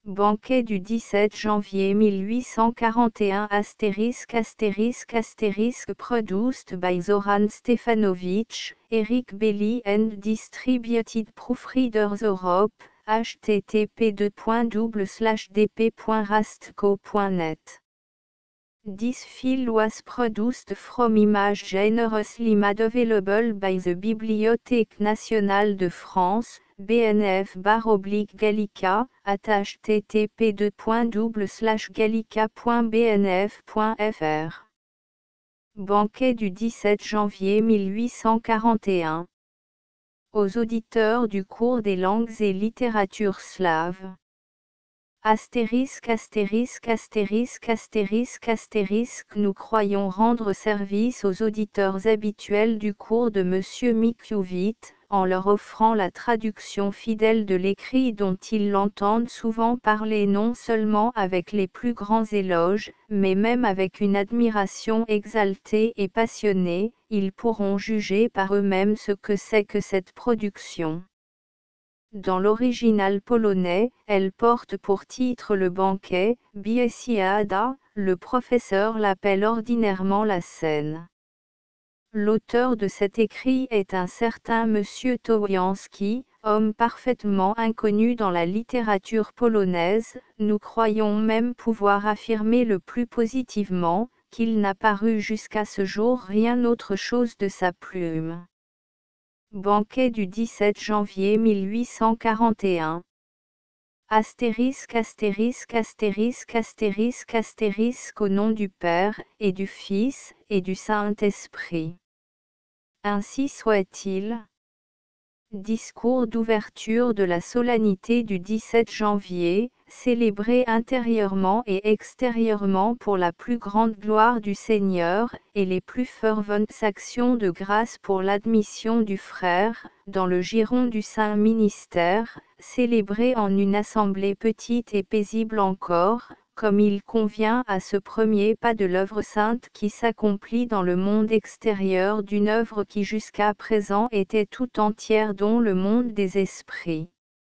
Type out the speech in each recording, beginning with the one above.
Banquet du 17 janvier 1841 ** produced by Zoran Stefanovic, Eric Belli and distributed Proofreaders Europe, http://dp.rastco.net. This file was produced from images generously made available by the Bibliothèque nationale de France, BNF/Gallica, at http://gallica.bnf.fr. Banquet du 17 janvier 1841. Aux auditeurs du cours des langues et littératures slaves. *********** Nous croyons rendre service aux auditeurs habituels du cours de M. Mikuvitt, en leur offrant la traduction fidèle de l'écrit dont ils l'entendent souvent parler non seulement avec les plus grands éloges, mais même avec une admiration exaltée et passionnée. Ils pourront juger par eux-mêmes ce que c'est que cette production. Dans l'original polonais, elle porte pour titre Le Banquet, Biesiada, le professeur l'appelle ordinairement la scène. L'auteur de cet écrit est un certain Monsieur Towiański, homme parfaitement inconnu dans la littérature polonaise. Nous croyons même pouvoir affirmer le plus positivement, qu'il n'a paru jusqu'à ce jour rien autre chose de sa plume. Banquet du 17 janvier 1841. ***** Au nom du Père, et du Fils, et du Saint-Esprit. Ainsi soit-il. Discours d'ouverture de la solennité du 17 janvier, célébré intérieurement et extérieurement pour la plus grande gloire du Seigneur, et les plus ferventes actions de grâce pour l'admission du frère, dans le giron du saint ministère, célébré en une assemblée petite et paisible encore, comme il convient à ce premier pas de l'œuvre sainte qui s'accomplit dans le monde extérieur d'une œuvre qui jusqu'à présent était tout entière don le monde des esprits.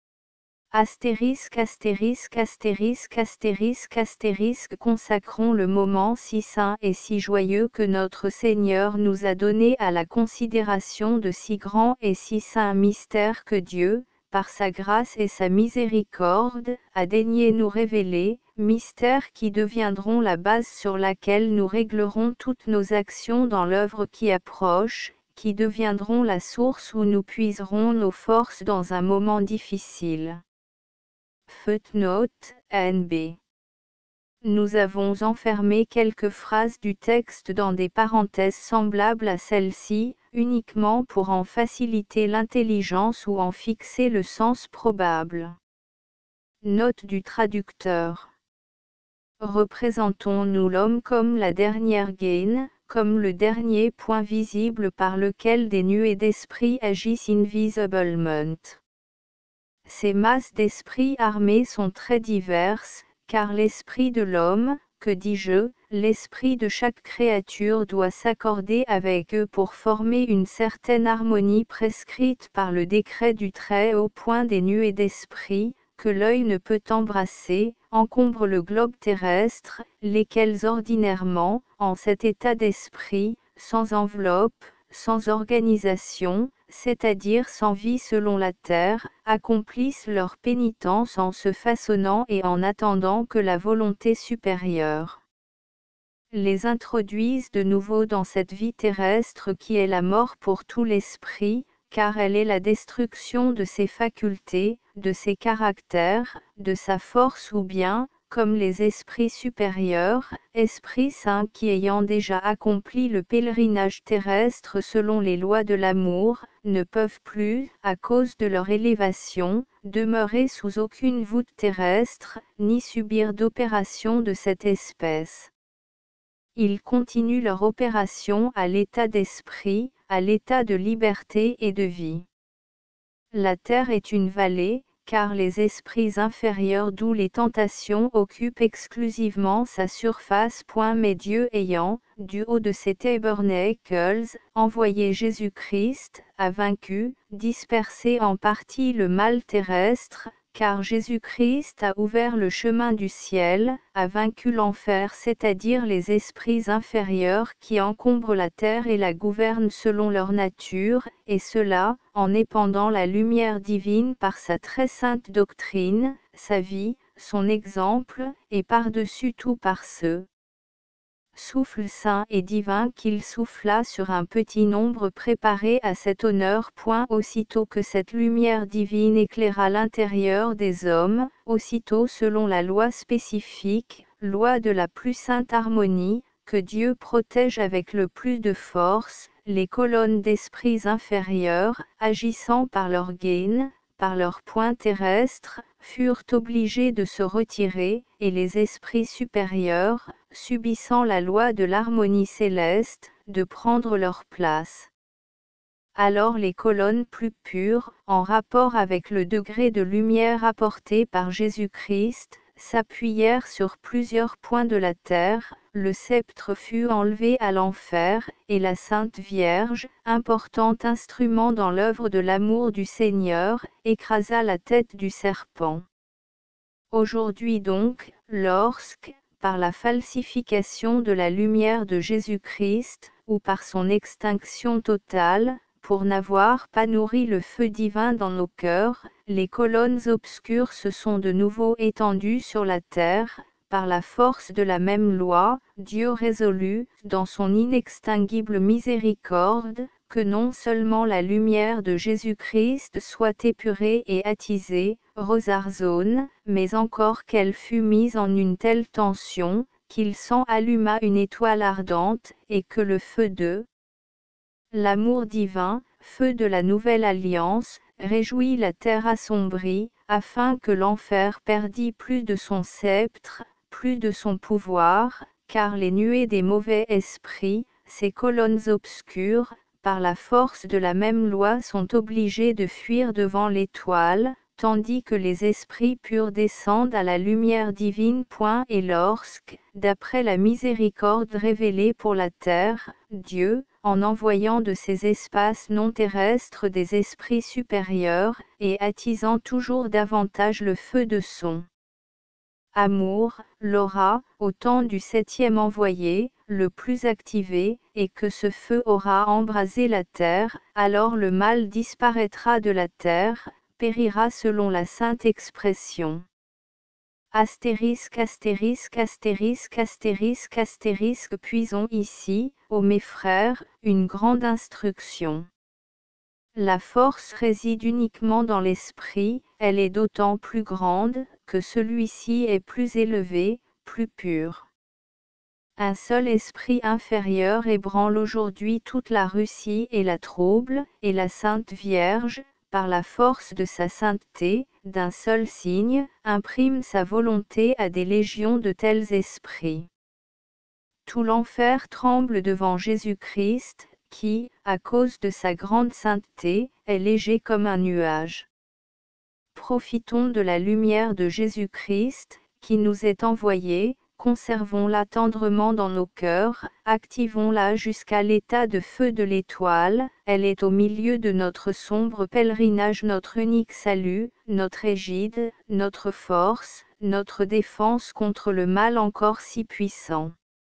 Consacrons le moment si saint et si joyeux que notre Seigneur nous a donné à la considération de si grands et si saints mystères que Dieu, par sa grâce et sa miséricorde, a daigné nous révéler, mystères qui deviendront la base sur laquelle nous réglerons toutes nos actions dans l'œuvre qui approche, qui deviendront la source où nous puiserons nos forces dans un moment difficile. Footnote, NB. Nous avons enfermé quelques phrases du texte dans des parenthèses semblables à celles-ci, uniquement pour en faciliter l'intelligence ou en fixer le sens probable. Note du traducteur. Représentons-nous l'homme comme la dernière gaine, comme le dernier point visible par lequel des nuées d'esprit agissent invisiblement. Ces masses d'esprits armés sont très diverses, car l'esprit de l'homme, que dis-je, l'esprit de chaque créature doit s'accorder avec eux pour former une certaine harmonie prescrite par le décret du Très-Haut. Des nuées d'esprit, que l'œil ne peut embrasser, encombrent le globe terrestre, lesquels ordinairement, en cet état d'esprit, sans enveloppe, sans organisation, c'est-à-dire sans vie selon la terre, accomplissent leur pénitence en se façonnant et en attendant que la volonté supérieure les introduise de nouveau dans cette vie terrestre qui est la mort pour tout l'esprit, car elle est la destruction de ses facultés, de ses caractères, de sa force ou bien, comme les esprits supérieurs, esprits saints qui ayant déjà accompli le pèlerinage terrestre selon les lois de l'amour, ne peuvent plus, à cause de leur élévation, demeurer sous aucune voûte terrestre, ni subir d'opérations de cette espèce. Ils continuent leur opération à l'état d'esprit, à l'état de liberté et de vie. La terre est une vallée, car les esprits inférieurs d'où les tentations occupent exclusivement sa surface. Mais Dieu ayant, du haut de ses tabernacles, envoyé Jésus-Christ, a vaincu, dispersé en partie le mal terrestre, car Jésus-Christ a ouvert le chemin du ciel, a vaincu l'enfer, c'est-à-dire les esprits inférieurs qui encombrent la terre et la gouvernent selon leur nature, et cela, en épandant la lumière divine par sa très sainte doctrine, sa vie, son exemple, et par-dessus tout par ce souffle saint et divin qu'il souffla sur un petit nombre préparé à cet honneur. Aussitôt que cette lumière divine éclaira l'intérieur des hommes, aussitôt selon la loi spécifique, loi de la plus sainte harmonie, que Dieu protège avec le plus de force, les colonnes d'esprits inférieurs, agissant par leurs gaines, par leurs points terrestres, furent obligés de se retirer, et les esprits supérieurs, subissant la loi de l'harmonie céleste, de prendre leur place. Alors les colonnes plus pures, en rapport avec le degré de lumière apporté par Jésus-Christ, s'appuyèrent sur plusieurs points de la terre, le sceptre fut enlevé à l'enfer, et la Sainte Vierge, important instrument dans l'œuvre de l'amour du Seigneur, écrasa la tête du serpent. Aujourd'hui donc, lorsque, par la falsification de la lumière de Jésus-Christ, ou par son extinction totale, pour n'avoir pas nourri le feu divin dans nos cœurs, les colonnes obscures se sont de nouveau étendues sur la terre, par la force de la même loi, Dieu résolut, dans son inextinguible miséricorde, que non seulement la lumière de Jésus-Christ soit épurée et attisée, Rosarzone, mais encore qu'elle fût mise en une telle tension, qu'il s'en alluma une étoile ardente, et que le feu de l'amour divin, feu de la nouvelle alliance, réjouit la terre assombrie, afin que l'enfer perdît plus de son sceptre, plus de son pouvoir, car les nuées des mauvais esprits, ces colonnes obscures, par la force de la même loi sont obligées de fuir devant l'étoile, tandis que les esprits purs descendent à la lumière divine. Et lorsque, d'après la miséricorde révélée pour la terre, Dieu, en envoyant de ces espaces non terrestres des esprits supérieurs, et attisant toujours davantage le feu de son amour, l'aura, au temps du septième envoyé, le plus activé, et que ce feu aura embrasé la terre, alors le mal disparaîtra de la terre, périra selon la sainte expression. Astérisque astérisque astérisque astérisque astérisque. Puisons ici, ô mes frères, une grande instruction. La force réside uniquement dans l'esprit, elle est d'autant plus grande, que celui-ci est plus élevé, plus pur. Un seul esprit inférieur ébranle aujourd'hui toute la Russie et la trouble, et la Sainte Vierge, par la force de sa sainteté, d'un seul signe, imprime sa volonté à des légions de tels esprits. Tout l'enfer tremble devant Jésus-Christ, qui, à cause de sa grande sainteté, est léger comme un nuage. Profitons de la lumière de Jésus-Christ, qui nous est envoyée, conservons-la tendrement dans nos cœurs, activons-la jusqu'à l'état de feu de l'étoile, elle est au milieu de notre sombre pèlerinage, notre unique salut, notre égide, notre force, notre défense contre le mal encore si puissant.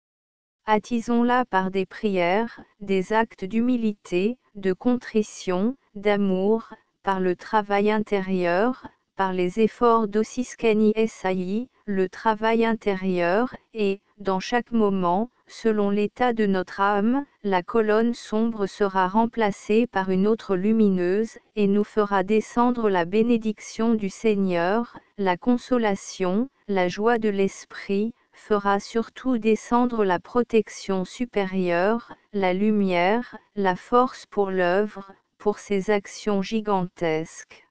Attisons-la par des prières, des actes d'humilité, de contrition, d'amour, par le travail intérieur, par les efforts d'Ossiskani Esaïe, le travail intérieur, et, dans chaque moment, selon l'état de notre âme, la colonne sombre sera remplacée par une autre lumineuse, et nous fera descendre la bénédiction du Seigneur, la consolation, la joie de l'esprit, fera surtout descendre la protection supérieure, la lumière, la force pour l'œuvre, pour ses actions gigantesques.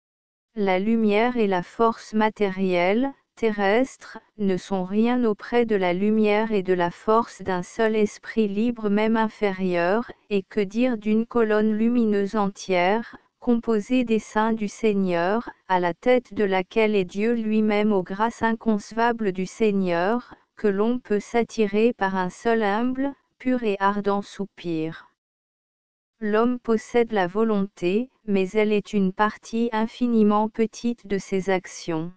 La lumière et la force matérielle, terrestre, ne sont rien auprès de la lumière et de la force d'un seul esprit libre même inférieur, et que dire d'une colonne lumineuse entière, composée des saints du Seigneur, à la tête de laquelle est Dieu lui-même aux grâces inconcevables du Seigneur, que l'on peut s'attirer par un seul humble, pur et ardent soupir. L'homme possède la volonté, mais elle est une partie infiniment petite de ses actions.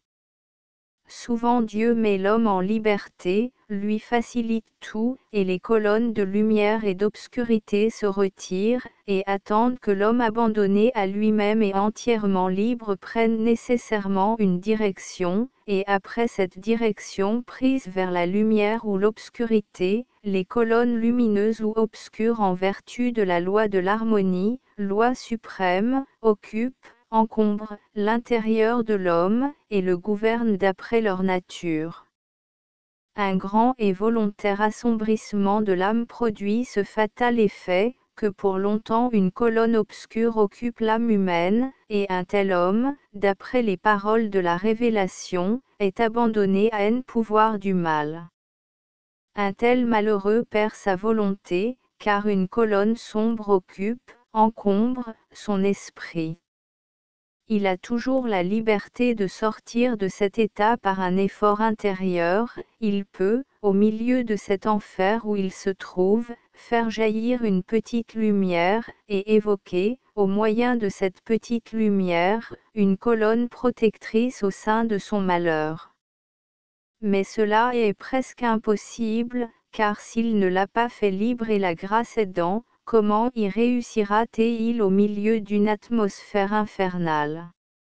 Souvent Dieu met l'homme en liberté, lui facilite tout, et les colonnes de lumière et d'obscurité se retirent, et attendent que l'homme abandonné à lui-même et entièrement libre prenne nécessairement une direction, et après cette direction prise vers la lumière ou l'obscurité, les colonnes lumineuses ou obscures en vertu de la loi de l'harmonie, loi suprême, occupent, encombrent l'intérieur de l'homme, et le gouvernent d'après leur nature. Un grand et volontaire assombrissement de l'âme produit ce fatal effet, que pour longtemps une colonne obscure occupe l'âme humaine, et un tel homme, d'après les paroles de la révélation, est abandonné à un pouvoir du mal. Un tel malheureux perd sa volonté, car une colonne sombre occupe, encombre, son esprit. Il a toujours la liberté de sortir de cet état par un effort intérieur, il peut, au milieu de cet enfer où il se trouve, faire jaillir une petite lumière, et évoquer, au moyen de cette petite lumière, une colonne protectrice au sein de son malheur. Mais cela est presque impossible, car s'il ne l'a pas fait libre et la grâce aidant, comment y réussira-t-il au milieu d'une atmosphère infernale?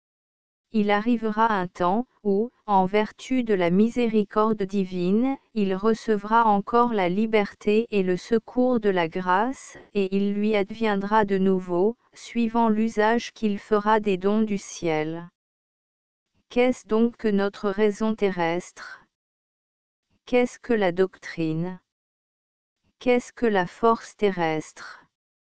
Il arrivera un temps où, en vertu de la miséricorde divine, il recevra encore la liberté et le secours de la grâce, et il lui adviendra de nouveau, suivant l'usage qu'il fera des dons du ciel. Qu'est-ce donc que notre raison terrestre? Qu'est-ce que la doctrine? Qu'est-ce que la force terrestre?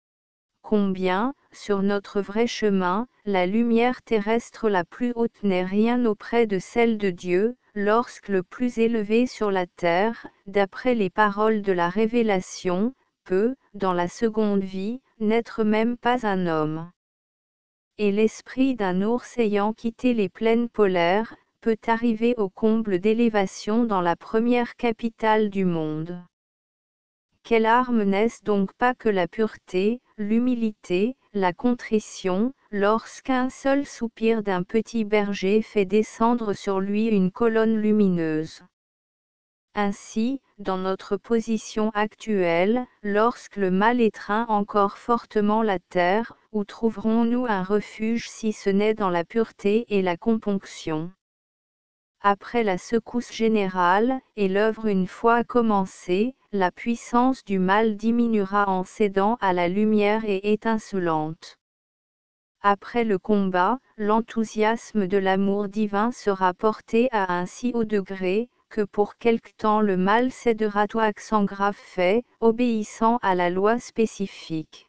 Combien, sur notre vrai chemin, la lumière terrestre la plus haute n'est rien auprès de celle de Dieu, lorsque le plus élevé sur la terre, d'après les paroles de la révélation, peut, dans la seconde vie, n'être même pas un homme. Et l'esprit d'un ours ayant quitté les plaines polaires, peut arriver au comble d'élévation dans la première capitale du monde. Quelle arme n'est-ce donc pas que la pureté, l'humilité, la contrition, lorsqu'un seul soupir d'un petit berger fait descendre sur lui une colonne lumineuse. Ainsi, dans notre position actuelle, lorsque le mal étreint encore fortement la terre, où trouverons-nous un refuge si ce n'est dans la pureté et la componction? Après la secousse générale, et l'œuvre une fois commencée, la puissance du mal diminuera en cédant à la lumière et étincelante. Après le combat, l'enthousiasme de l'amour divin sera porté à un si haut degré, que pour quelque temps le mal cédera tout accent grave fait, obéissant à la loi spécifique.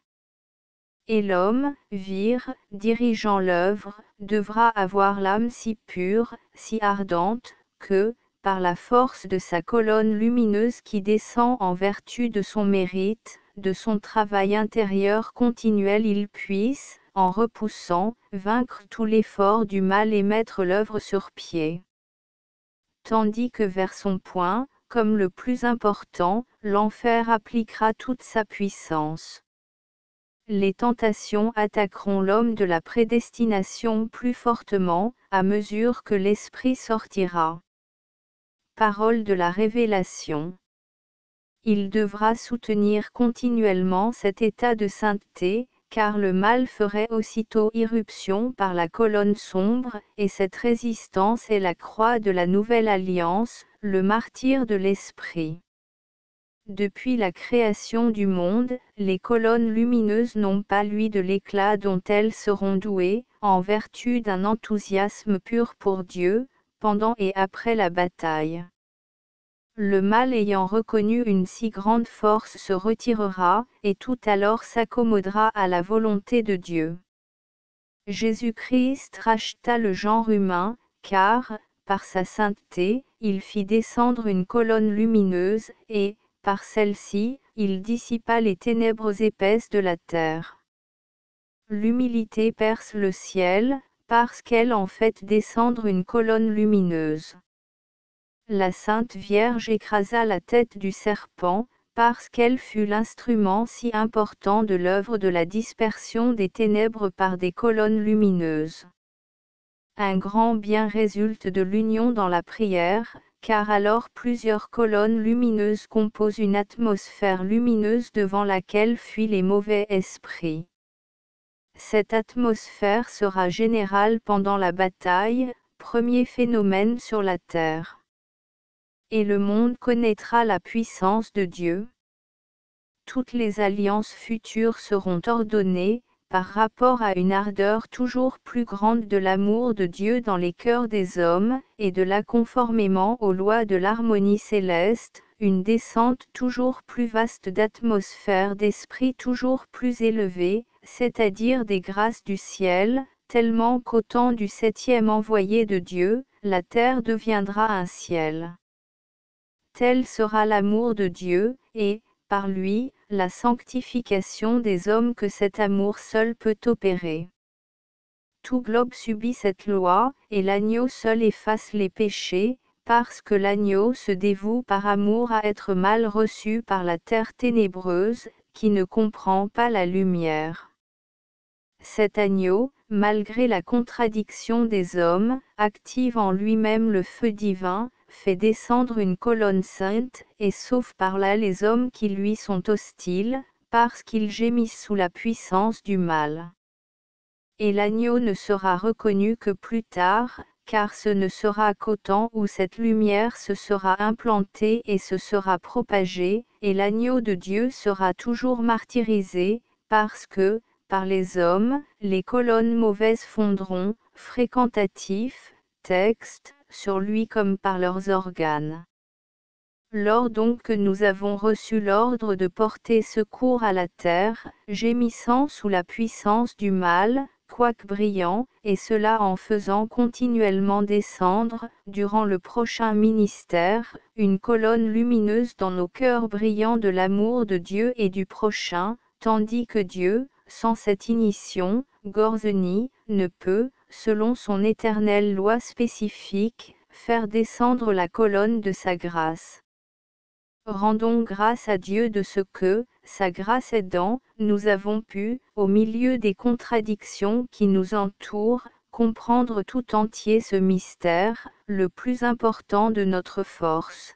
Et l'homme, dirigeant l'œuvre, devra avoir l'âme si pure, si ardente, que, par la force de sa colonne lumineuse qui descend en vertu de son mérite, de son travail intérieur continuel, il puisse, en repoussant, vaincre tout l'effort du mal et mettre l'œuvre sur pied. Tandis que vers son point, comme le plus important, l'enfer appliquera toute sa puissance. Les tentations attaqueront l'homme de la prédestination plus fortement, à mesure que l'esprit sortira. Parole de la révélation. Il devra soutenir continuellement cet état de sainteté, car le mal ferait aussitôt irruption par la colonne sombre, et cette résistance est la croix de la nouvelle alliance, le martyre de l'esprit. Depuis la création du monde, les colonnes lumineuses n'ont pas lui de l'éclat dont elles seront douées, en vertu d'un enthousiasme pur pour Dieu, pendant et après la bataille. Le mal ayant reconnu une si grande force se retirera, et tout alors s'accommodera à la volonté de Dieu. Jésus-Christ racheta le genre humain, car, par sa sainteté, il fit descendre une colonne lumineuse, et, par celle-ci, il dissipa les ténèbres épaisses de la terre. L'humilité perce le ciel, parce qu'elle en fait descendre une colonne lumineuse. La Sainte Vierge écrasa la tête du serpent, parce qu'elle fut l'instrument si important de l'œuvre de la dispersion des ténèbres par des colonnes lumineuses. Un grand bien résulte de l'union dans la prière, car alors plusieurs colonnes lumineuses composent une atmosphère lumineuse devant laquelle fuient les mauvais esprits. Cette atmosphère sera générale pendant la bataille, premier phénomène sur la terre. Et le monde connaîtra la puissance de Dieu. Toutes les alliances futures seront ordonnées, par rapport à une ardeur toujours plus grande de l'amour de Dieu dans les cœurs des hommes, et de là conformément aux lois de l'harmonie céleste, une descente toujours plus vaste d'atmosphère d'esprit toujours plus élevée, c'est-à-dire des grâces du ciel, tellement qu'au temps du septième envoyé de Dieu, la terre deviendra un ciel. Tel sera l'amour de Dieu, et, par lui, la sanctification des hommes que cet amour seul peut opérer. Tout globe subit cette loi, et l'agneau seul efface les péchés, parce que l'agneau se dévoue par amour à être mal reçu par la terre ténébreuse, qui ne comprend pas la lumière. Cet agneau, malgré la contradiction des hommes, active en lui-même le feu divin, fait descendre une colonne sainte, et sauve par là les hommes qui lui sont hostiles, parce qu'ils gémissent sous la puissance du mal. Et l'agneau ne sera reconnu que plus tard, car ce ne sera qu'au temps où cette lumière se sera implantée et se sera propagée, et l'agneau de Dieu sera toujours martyrisé, parce que, par les hommes, les colonnes mauvaises fondront, fréquentatifs, texte, sur lui comme par leurs organes. Lors donc que nous avons reçu l'ordre de porter secours à la terre, gémissant sous la puissance du mal, quoique brillant, et cela en faisant continuellement descendre, durant le prochain ministère, une colonne lumineuse dans nos cœurs brillants de l'amour de Dieu et du prochain, tandis que Dieu, sans cette ignition, Gorzeni, ne peut, selon son éternelle loi spécifique, faire descendre la colonne de sa grâce. Rendons grâce à Dieu de ce que, sa grâce aidant, nous avons pu, au milieu des contradictions qui nous entourent, comprendre tout entier ce mystère, le plus important de notre force.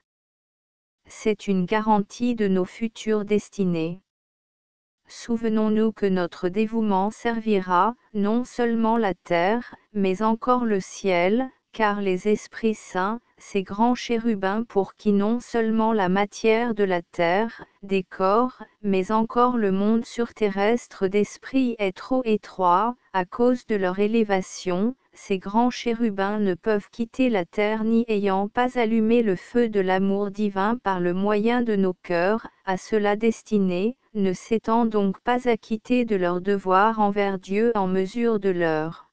C'est une garantie de nos futures destinées. Souvenons-nous que notre dévouement servira, non seulement la terre, mais encore le ciel, car les esprits saints, ces grands chérubins pour qui non seulement la matière de la terre, des corps, mais encore le monde surterrestre d'esprit est trop étroit, à cause de leur élévation, ces grands chérubins ne peuvent quitter la terre n'y ayant pas allumé le feu de l'amour divin par le moyen de nos cœurs, à cela destinés, ne s'étant donc pas acquittés de leur devoir envers Dieu en mesure de leur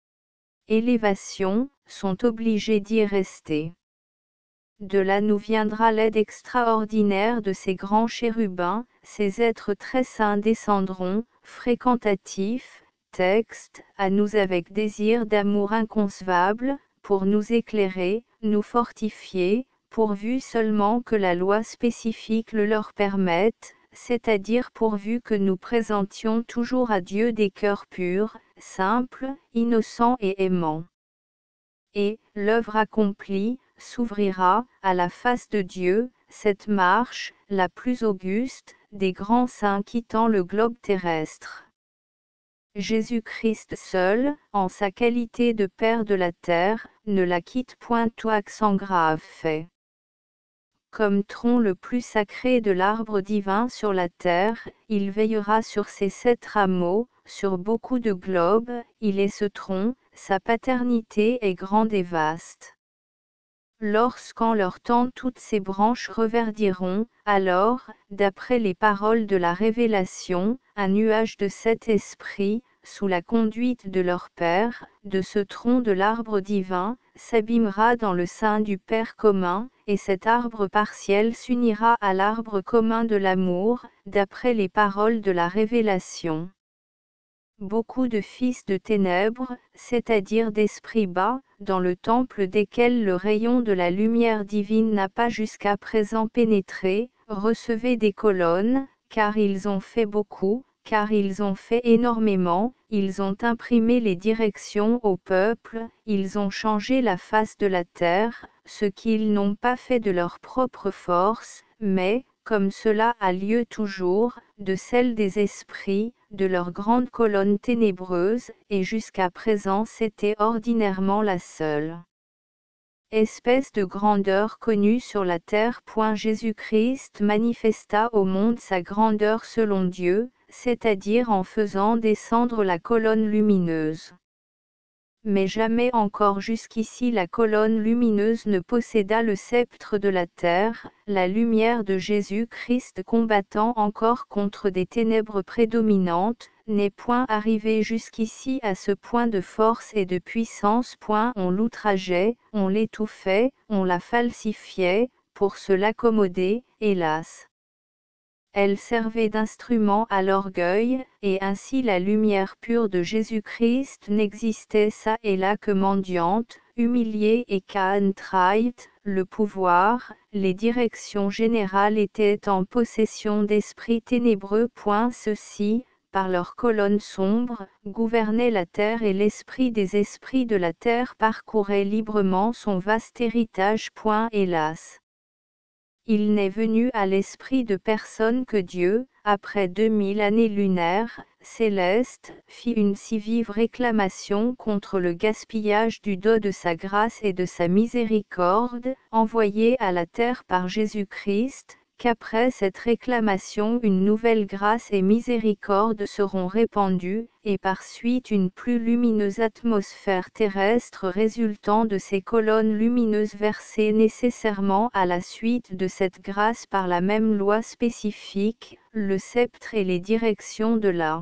élévation, sont obligés d'y rester. De là nous viendra l'aide extraordinaire de ces grands chérubins, ces êtres très saints descendront, fréquentatifs, texte, à nous avec désir d'amour inconcevable, pour nous éclairer, nous fortifier, pourvu seulement que la loi spécifique le leur permette, c'est-à-dire pourvu que nous présentions toujours à Dieu des cœurs purs, simples, innocents et aimants. Et, l'œuvre accomplie, s'ouvrira, à la face de Dieu, cette marche, la plus auguste, des grands saints quittant le globe terrestre. Jésus-Christ seul, en sa qualité de Père de la terre, ne la quitte point sans grave fait. Comme tronc le plus sacré de l'arbre divin sur la terre, il veillera sur ses 7 rameaux, sur beaucoup de globes, il est ce tronc, sa paternité est grande et vaste. Lorsqu'en leur temps toutes ces branches reverdiront, alors, d'après les paroles de la Révélation, un nuage de 7 esprits, sous la conduite de leur Père, de ce tronc de l'arbre divin, s'abîmera dans le sein du Père commun, et cet arbre partiel s'unira à l'arbre commun de l'amour, d'après les paroles de la Révélation. Beaucoup de fils de ténèbres, c'est-à-dire d'esprits bas, dans le temple desquels le rayon de la lumière divine n'a pas jusqu'à présent pénétré, recevez des colonnes, car ils ont fait beaucoup, car ils ont fait énormément, ils ont imprimé les directions au peuple, ils ont changé la face de la terre, ce qu'ils n'ont pas fait de leur propre force, mais, comme cela a lieu toujours, de celle des esprits, de leur grande colonne ténébreuse, et jusqu'à présent c'était ordinairement la seule espèce de grandeur connue sur la terre. Jésus-Christ manifesta au monde sa grandeur selon Dieu, c'est-à-dire en faisant descendre la colonne lumineuse. Mais jamais encore jusqu'ici la colonne lumineuse ne posséda le sceptre de la terre, la lumière de Jésus-Christ combattant encore contre des ténèbres prédominantes, n'est point arrivée jusqu'ici à ce point de force et de puissance. On l'outrageait, on l'étouffait, on la falsifiait, pour se l'accommoder, hélas. Elle servait d'instrument à l'orgueil, et ainsi la lumière pure de Jésus-Christ n'existait çà et là que mendiante, humiliée et contrite. Le pouvoir, les directions générales étaient en possession d'esprits ténébreux. Ceux-ci, par leurs colonnes sombres, gouvernaient la terre et l'esprit des esprits de la terre parcourait librement son vaste héritage. Hélas. Il n'est venu à l'esprit de personne que Dieu, après 2000 années lunaires, célestes, fit une si vive réclamation contre le gaspillage du don de sa grâce et de sa miséricorde, envoyé à la terre par Jésus-Christ, qu'après cette réclamation une nouvelle grâce et miséricorde seront répandues, et par suite une plus lumineuse atmosphère terrestre résultant de ces colonnes lumineuses versées nécessairement à la suite de cette grâce par la même loi spécifique, le sceptre et les directions de la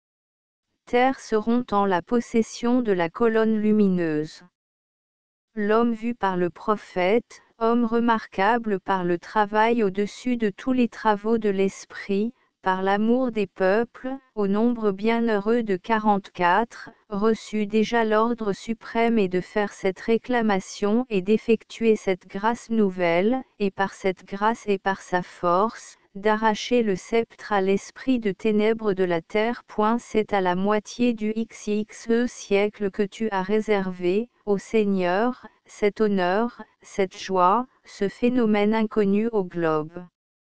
terre seront en la possession de la colonne lumineuse. L'homme vu par le prophète, homme remarquable par le travail au-dessus de tous les travaux de l'esprit, par l'amour des peuples, au nombre bienheureux de 44, reçut déjà l'ordre suprême et de faire cette réclamation et d'effectuer cette grâce nouvelle, et par cette grâce et par sa force, d'arracher le sceptre à l'esprit de ténèbres de la terre. C'est à la moitié du XXe siècle que tu as réservé, ô Seigneur, cet honneur, cette joie, ce phénomène inconnu au globe.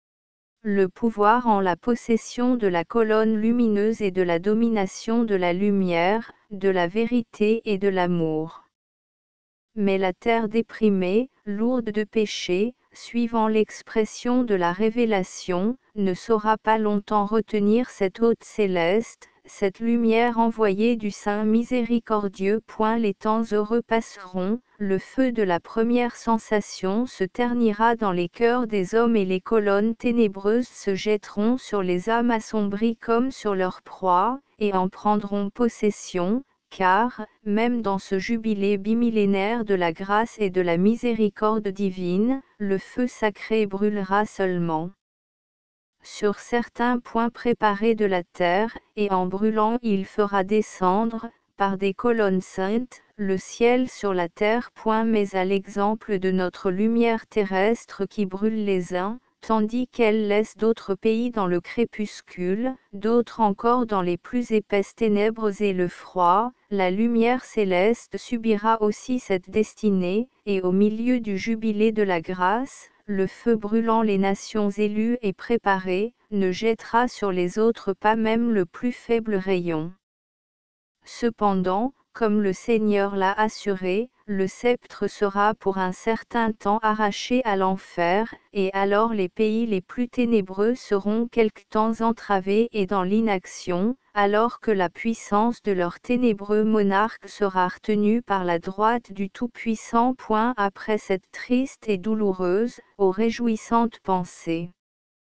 Le pouvoir en la possession de la colonne lumineuse et de la domination de la lumière, de la vérité et de l'amour. Mais la terre déprimée, lourde de péché, suivant l'expression de la révélation, ne saura pas longtemps retenir cette hôte céleste, cette lumière envoyée du Saint miséricordieux. Les temps heureux passeront, le feu de la première sensation se ternira dans les cœurs des hommes et les colonnes ténébreuses se jetteront sur les âmes assombries comme sur leur proie, et en prendront possession. Car, même dans ce jubilé bimillénaire de la grâce et de la miséricorde divine, le feu sacré brûlera seulement sur certains points préparés de la terre, et en brûlant il fera descendre, par des colonnes saintes, le ciel sur la terre. Mais à l'exemple de notre lumière terrestre qui brûle les uns, tandis qu'elle laisse d'autres pays dans le crépuscule, d'autres encore dans les plus épaisses ténèbres et le froid, la lumière céleste subira aussi cette destinée, et au milieu du jubilé de la grâce, le feu brûlant les nations élues et préparées, ne jettera sur les autres pas même le plus faible rayon. Cependant, comme le Seigneur l'a assuré, le sceptre sera pour un certain temps arraché à l'enfer, et alors les pays les plus ténébreux seront quelque temps entravés et dans l'inaction, alors que la puissance de leur ténébreux monarque sera retenue par la droite du Tout-Puissant. Après cette triste et douloureuse, ô réjouissante pensée.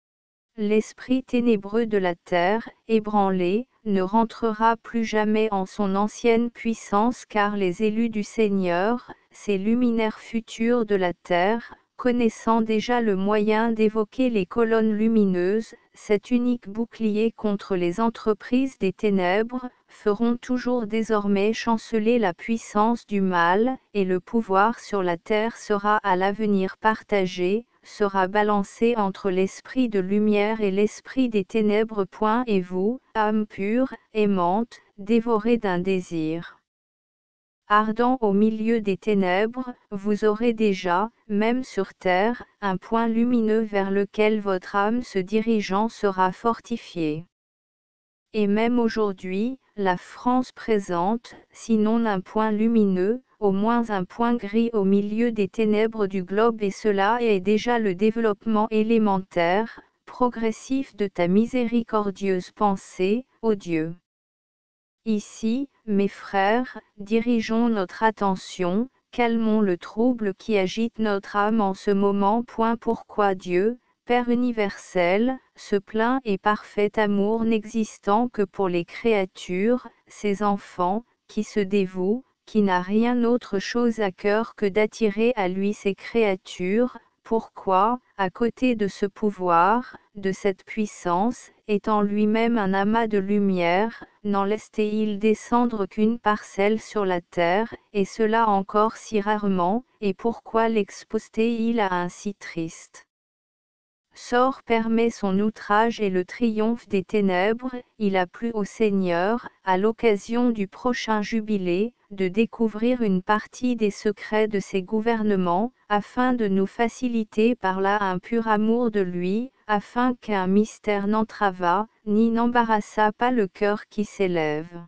L'esprit ténébreux de la terre, ébranlé, ne rentrera plus jamais en son ancienne puissance car les élus du Seigneur, ces luminaires futurs de la terre, connaissant déjà le moyen d'évoquer les colonnes lumineuses, cet unique bouclier contre les entreprises des ténèbres, feront toujours désormais chanceler la puissance du mal, et le pouvoir sur la terre sera à l'avenir partagé, sera balancé entre l'esprit de lumière et l'esprit des ténèbres. Et vous, âme pure, aimante, dévorée d'un désir ardent au milieu des ténèbres, vous aurez déjà, même sur terre, un point lumineux vers lequel votre âme se dirigeant sera fortifiée. Et même aujourd'hui, la France présente, sinon un point lumineux, au moins un point gris au milieu des ténèbres du globe, et cela est déjà le développement élémentaire, progressif de ta miséricordieuse pensée, ô Dieu. Ici, mes frères, dirigeons notre attention, calmons le trouble qui agite notre âme en ce moment. Pourquoi Dieu, Père universel, ce plein et parfait amour n'existant que pour les créatures, ses enfants, qui se dévouent, qui n'a rien autre chose à cœur que d'attirer à lui ses créatures, pourquoi, à côté de ce pouvoir, de cette puissance, étant lui-même un amas de lumière, n'en laisse-t-il descendre qu'une parcelle sur la terre, et cela encore si rarement, et pourquoi l'expose-t-il à un si triste sort permet son outrage et le triomphe des ténèbres? Il a plu au Seigneur, à l'occasion du prochain jubilé, de découvrir une partie des secrets de ses gouvernements, afin de nous faciliter par là un pur amour de lui, afin qu'un mystère n'entravât, ni n'embarrassât pas le cœur qui s'élève.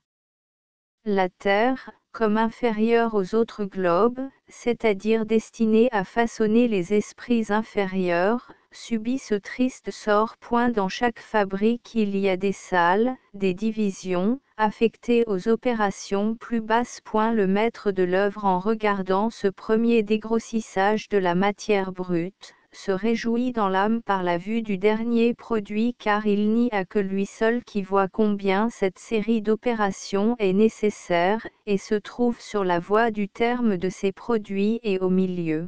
La terre, comme inférieure aux autres globes, c'est-à-dire destinée à façonner les esprits inférieurs, subit ce triste sort. Dans chaque fabrique il y a des salles, des divisions, affectées aux opérations plus basses. Le maître de l'œuvre, en regardant ce premier dégrossissage de la matière brute, se réjouit dans l'âme par la vue du dernier produit, car il n'y a que lui seul qui voit combien cette série d'opérations est nécessaire, et se trouve sur la voie du terme de ces produits et au milieu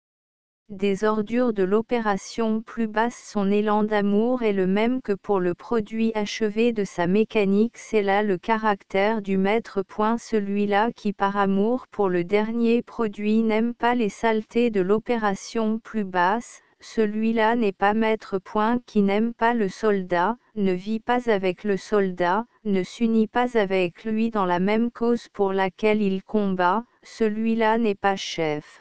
des ordures de l'opération plus basse. Son élan d'amour est le même que pour le produit achevé de sa mécanique. C'est là le caractère du maître. Celui-là qui par amour pour le dernier produit n'aime pas les saletés de l'opération plus basse, celui-là n'est pas maître. Qui n'aime pas le soldat, ne vit pas avec le soldat, ne s'unit pas avec lui dans la même cause pour laquelle il combat, celui-là n'est pas chef.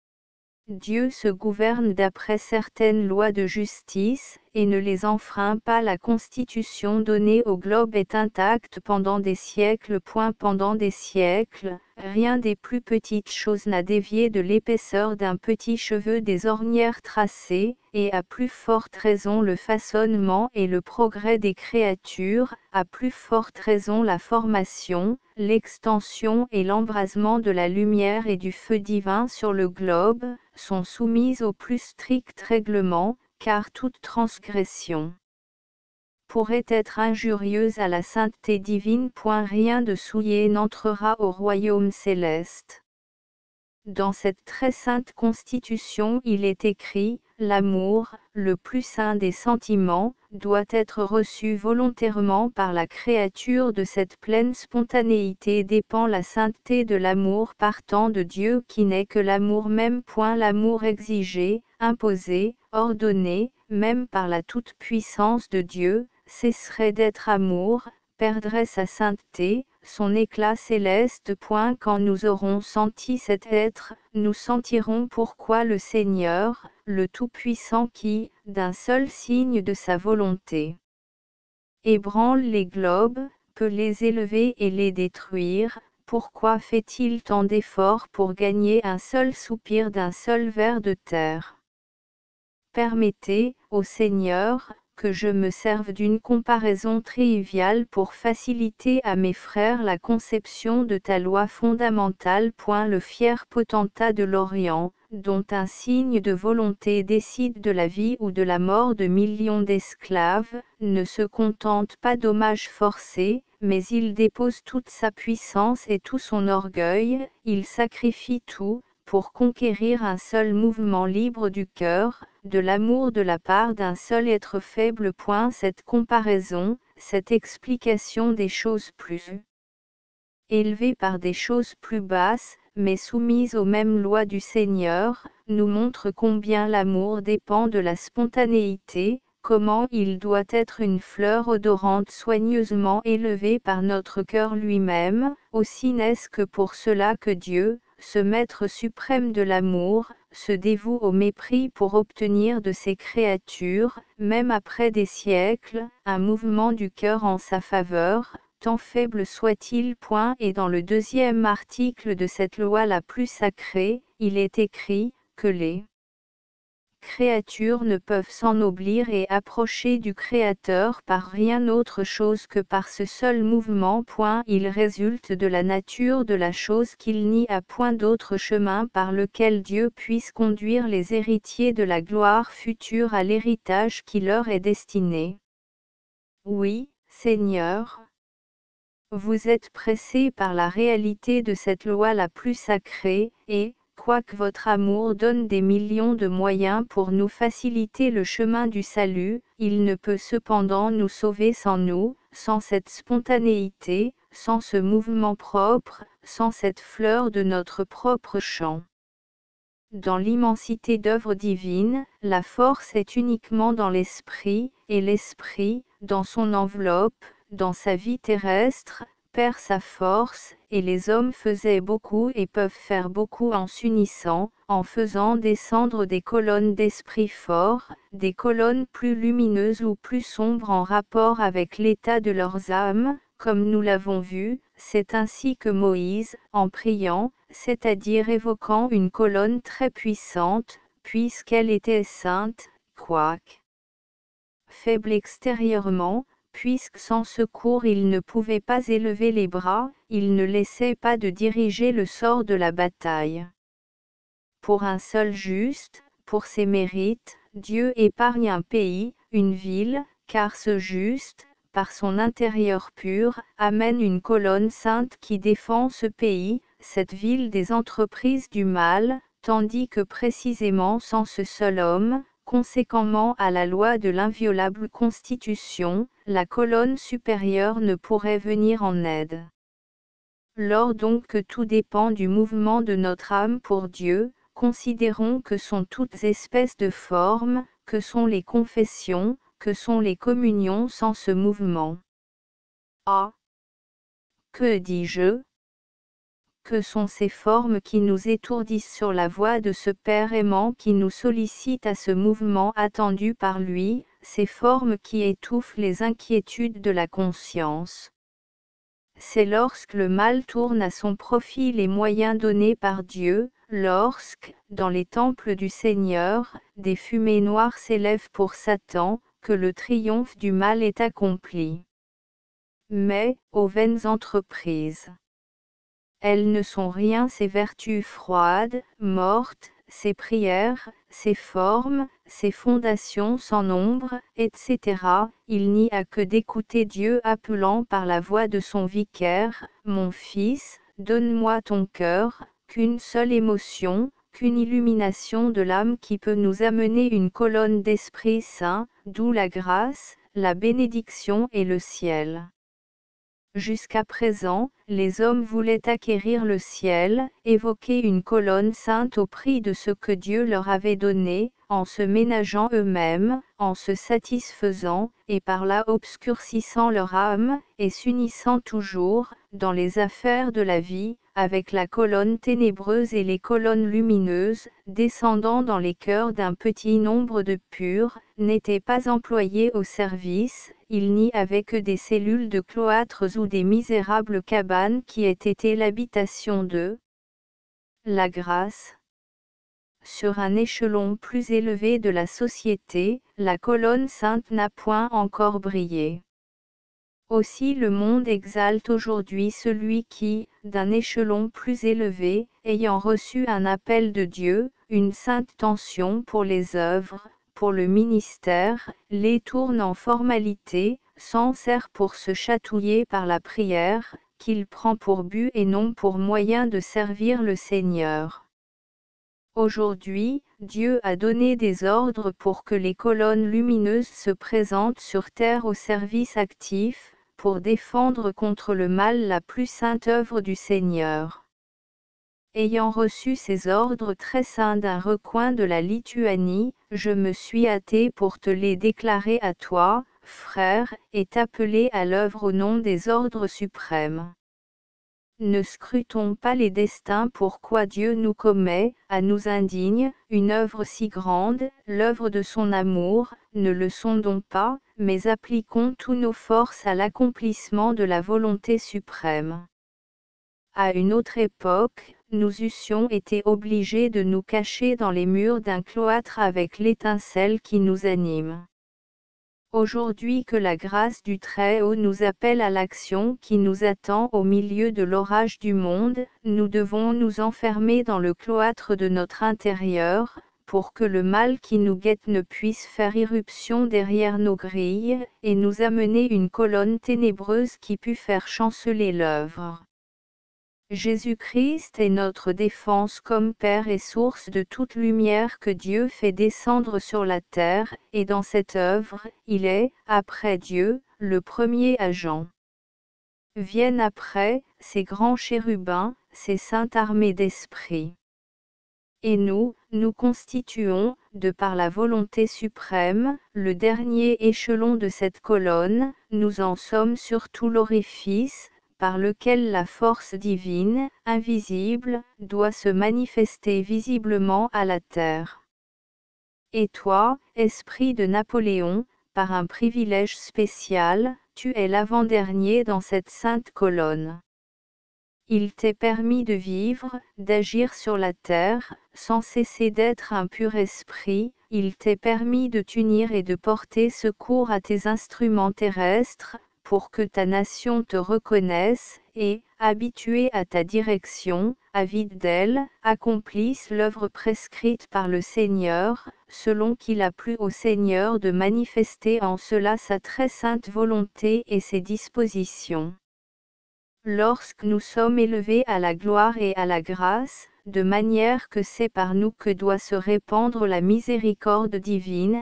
Dieu se gouverne d'après certaines lois de justice, et ne les enfreint pas. La constitution donnée au globe est intacte pendant des siècles. Pendant des siècles, rien des plus petites choses n'a dévié de l'épaisseur d'un petit cheveu des ornières tracées, et à plus forte raison le façonnement et le progrès des créatures, à plus forte raison la formation, l'extension et l'embrasement de la lumière et du feu divin sur le globe, sont soumises au plus strict règlement, car toute transgression pourrait être injurieuse à la sainteté divine. Rien de souillé n'entrera au royaume céleste. Dans cette très sainte constitution il est écrit, l'amour, le plus saint des sentiments, doit être reçu volontairement par la créature. De cette pleine spontanéité dépend la sainteté de l'amour partant de Dieu qui n'est que l'amour même. L'amour exigé, imposé, ordonné, même par la toute-puissance de Dieu, cesserait d'être amour, perdrait sa sainteté, son éclat céleste. Quand nous aurons senti cet être, nous sentirons pourquoi le Seigneur, le Tout-Puissant qui, d'un seul signe de sa volonté, ébranle les globes, peut les élever et les détruire. Pourquoi fait-il tant d'efforts pour gagner un seul soupir d'un seul ver de terre? Permettez, ô Seigneur, que je me serve d'une comparaison triviale pour faciliter à mes frères la conception de ta loi fondamentale. Le fier potentat de l'Orient, dont un signe de volonté décide de la vie ou de la mort de millions d'esclaves, ne se contente pas d'hommages forcés, mais il dépose toute sa puissance et tout son orgueil, il sacrifie tout, pour conquérir un seul mouvement libre du cœur, de l'amour de la part d'un seul être faible. Cette comparaison, cette explication des choses plus élevées par des choses plus basses, mais soumises aux mêmes lois du Seigneur, nous montre combien l'amour dépend de la spontanéité, comment il doit être une fleur odorante soigneusement élevée par notre cœur lui-même. Aussi n'est-ce que pour cela que Dieu, ce maître suprême de l'amour, se dévoue au mépris pour obtenir de ses créatures, même après des siècles, un mouvement du cœur en sa faveur, tant faible soit-il. Et dans le deuxième article de cette loi la plus sacrée, il est écrit, que les créatures ne peuvent s'ennoblir et approcher du Créateur par rien autre chose que par ce seul mouvement. Il résulte de la nature de la chose qu'il n'y a point d'autre chemin par lequel Dieu puisse conduire les héritiers de la gloire future à l'héritage qui leur est destiné. Oui, Seigneur, vous êtes pressés par la réalité de cette loi la plus sacrée, et, quoique votre amour donne des millions de moyens pour nous faciliter le chemin du salut, il ne peut cependant nous sauver sans nous, sans cette spontanéité, sans ce mouvement propre, sans cette fleur de notre propre champ. Dans l'immensité d'œuvres divines, la force est uniquement dans l'esprit, et l'esprit, dans son enveloppe, dans sa vie terrestre, perd sa force, et les hommes faisaient beaucoup et peuvent faire beaucoup en s'unissant, en faisant descendre des colonnes d'esprit fort, des colonnes plus lumineuses ou plus sombres en rapport avec l'état de leurs âmes, comme nous l'avons vu. C'est ainsi que Moïse, en priant, c'est-à-dire évoquant une colonne très puissante, puisqu'elle était sainte, quoique faible extérieurement, puisque sans secours il ne pouvait pas élever les bras, il ne laissait pas de diriger le sort de la bataille. Pour un seul juste, pour ses mérites, Dieu épargne un pays, une ville, car ce juste, par son intérieur pur, amène une colonne sainte qui défend ce pays, cette ville des entreprises du mal, tandis que précisément sans ce seul homme, conséquemment à la loi de l'inviolable Constitution, la colonne supérieure ne pourrait venir en aide. Lors donc que tout dépend du mouvement de notre âme pour Dieu, considérons que sont toutes espèces de formes, que sont les confessions, que sont les communions sans ce mouvement. Ah! Que dis-je? Que sont ces formes qui nous étourdissent sur la voie de ce Père aimant qui nous sollicite à ce mouvement attendu par lui, ces formes qui étouffent les inquiétudes de la conscience. C'est lorsque le mal tourne à son profit les moyens donnés par Dieu, lorsque, dans les temples du Seigneur, des fumées noires s'élèvent pour Satan, que le triomphe du mal est accompli. Mais, ô vaines entreprises! Elles ne sont rien ces vertus froides, mortes, ces prières, ces formes, ces fondations sans nombre, etc. Il n'y a que d'écouter Dieu appelant par la voix de son vicaire, « Mon fils, donne-moi ton cœur », qu'une seule émotion, qu'une illumination de l'âme qui peut nous amener une colonne d'Esprit Saint, d'où la grâce, la bénédiction et le ciel. Jusqu'à présent, les hommes voulaient acquérir le ciel, évoquer une colonne sainte au prix de ce que Dieu leur avait donné, en se ménageant eux-mêmes, en se satisfaisant, et par là obscurcissant leur âme, et s'unissant toujours, dans les affaires de la vie, avec la colonne ténébreuse et les colonnes lumineuses, descendant dans les cœurs d'un petit nombre de purs, n'étaient pas employés au service, il n'y avait que des cellules de cloîtres ou des misérables cabanes qui aient été l'habitation de la grâce. Sur un échelon plus élevé de la société, la colonne sainte n'a point encore brillé. Aussi le monde exalte aujourd'hui celui qui, d'un échelon plus élevé, ayant reçu un appel de Dieu, une sainte tension pour les œuvres, pour le ministère, les tourne en formalité, s'en sert pour se chatouiller par la prière, qu'il prend pour but et non pour moyen de servir le Seigneur. Aujourd'hui, Dieu a donné des ordres pour que les colonnes lumineuses se présentent sur terre au service actif, pour défendre contre le mal la plus sainte œuvre du Seigneur. Ayant reçu ces ordres très saints d'un recoin de la Lituanie, je me suis hâté pour te les déclarer à toi, frère, et t'appeler à l'œuvre au nom des ordres suprêmes. Ne scrutons pas les destins pourquoi Dieu nous commet, à nous indigne, une œuvre si grande, l'œuvre de son amour, ne le sondons pas, mais appliquons tous nos forces à l'accomplissement de la volonté suprême. À une autre époque, nous eussions été obligés de nous cacher dans les murs d'un cloître avec l'étincelle qui nous anime. Aujourd'hui que la grâce du Très-Haut nous appelle à l'action qui nous attend au milieu de l'orage du monde, nous devons nous enfermer dans le cloître de notre intérieur, pour que le mal qui nous guette ne puisse faire irruption derrière nos grilles, et nous amener une colonne ténébreuse qui pût faire chanceler l'œuvre. Jésus-Christ est notre défense comme Père et source de toute lumière que Dieu fait descendre sur la terre, et dans cette œuvre, il est, après Dieu, le premier agent. Viennent après, ces grands chérubins, ces saintes armées d'esprit. Et nous constituons, de par la volonté suprême, le dernier échelon de cette colonne, nous en sommes surtout l'orifice, par lequel la force divine, invisible, doit se manifester visiblement à la terre. Et toi, esprit de Napoléon, par un privilège spécial, tu es l'avant-dernier dans cette sainte colonne. Il t'est permis de vivre, d'agir sur la terre, sans cesser d'être un pur esprit, il t'est permis de t'unir et de porter secours à tes instruments terrestres, pour que ta nation te reconnaisse, et, habituée à ta direction, avide d'elle, accomplisse l'œuvre prescrite par le Seigneur, selon qu'il a plu au Seigneur de manifester en cela sa très sainte volonté et ses dispositions. Lorsque nous sommes élevés à la gloire et à la grâce, de manière que c'est par nous que doit se répandre la miséricorde divine,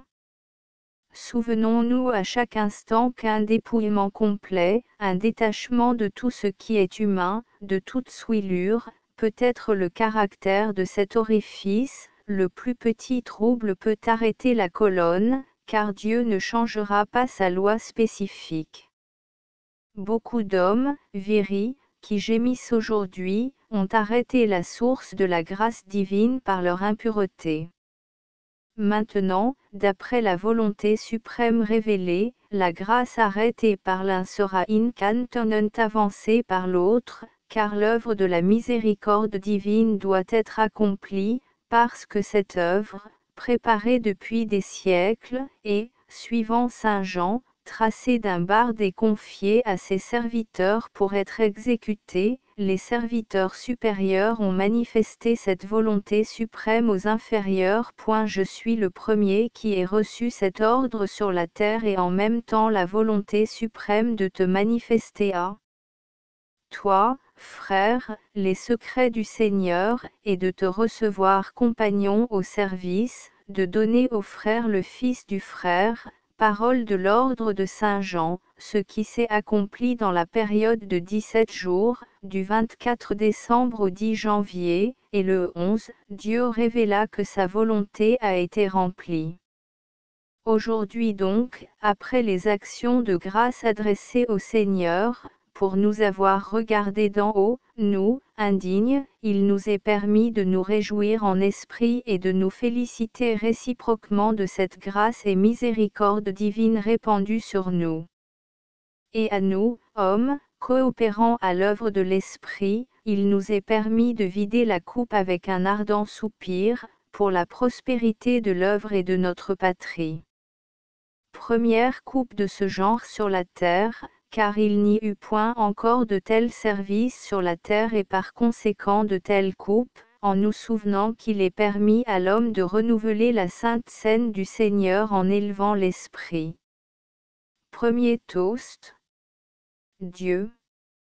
souvenons-nous à chaque instant qu'un dépouillement complet, un détachement de tout ce qui est humain, de toute souillure, peut être le caractère de cet orifice, le plus petit trouble peut arrêter la colonne, car Dieu ne changera pas sa loi spécifique. Beaucoup d'hommes, viris, qui gémissent aujourd'hui, ont arrêté la source de la grâce divine par leur impureté. Maintenant, d'après la volonté suprême révélée, la grâce arrêtée par l'un sera incantonent avancée par l'autre, car l'œuvre de la miséricorde divine doit être accomplie, parce que cette œuvre, préparée depuis des siècles, et, suivant saint Jean, tracée d'un barde et confiée à ses serviteurs pour être exécutée, les serviteurs supérieurs ont manifesté cette volonté suprême aux inférieurs. Je suis le premier qui ai reçu cet ordre sur la terre et en même temps la volonté suprême de te manifester à toi, frère, les secrets du Seigneur, et de te recevoir compagnon au service, de donner au frère le fils du frère, parole de l'ordre de Saint Jean, ce qui s'est accompli dans la période de 17 jours, du 24 décembre au 10 janvier, et le 11, Dieu révéla que sa volonté a été remplie. Aujourd'hui donc, après les actions de grâce adressées au Seigneur, pour nous avoir regardés d'en haut, nous, indignes, il nous est permis de nous réjouir en esprit et de nous féliciter réciproquement de cette grâce et miséricorde divine répandue sur nous. Et à nous, hommes, coopérant à l'œuvre de l'Esprit, il nous est permis de vider la coupe avec un ardent soupir, pour la prospérité de l'œuvre et de notre patrie. Première coupe de ce genre sur la terre, car il n'y eut point encore de tels services sur la terre et par conséquent de telles coupes, en nous souvenant qu'il est permis à l'homme de renouveler la sainte scène du Seigneur en élevant l'esprit. Premier toast. Dieu.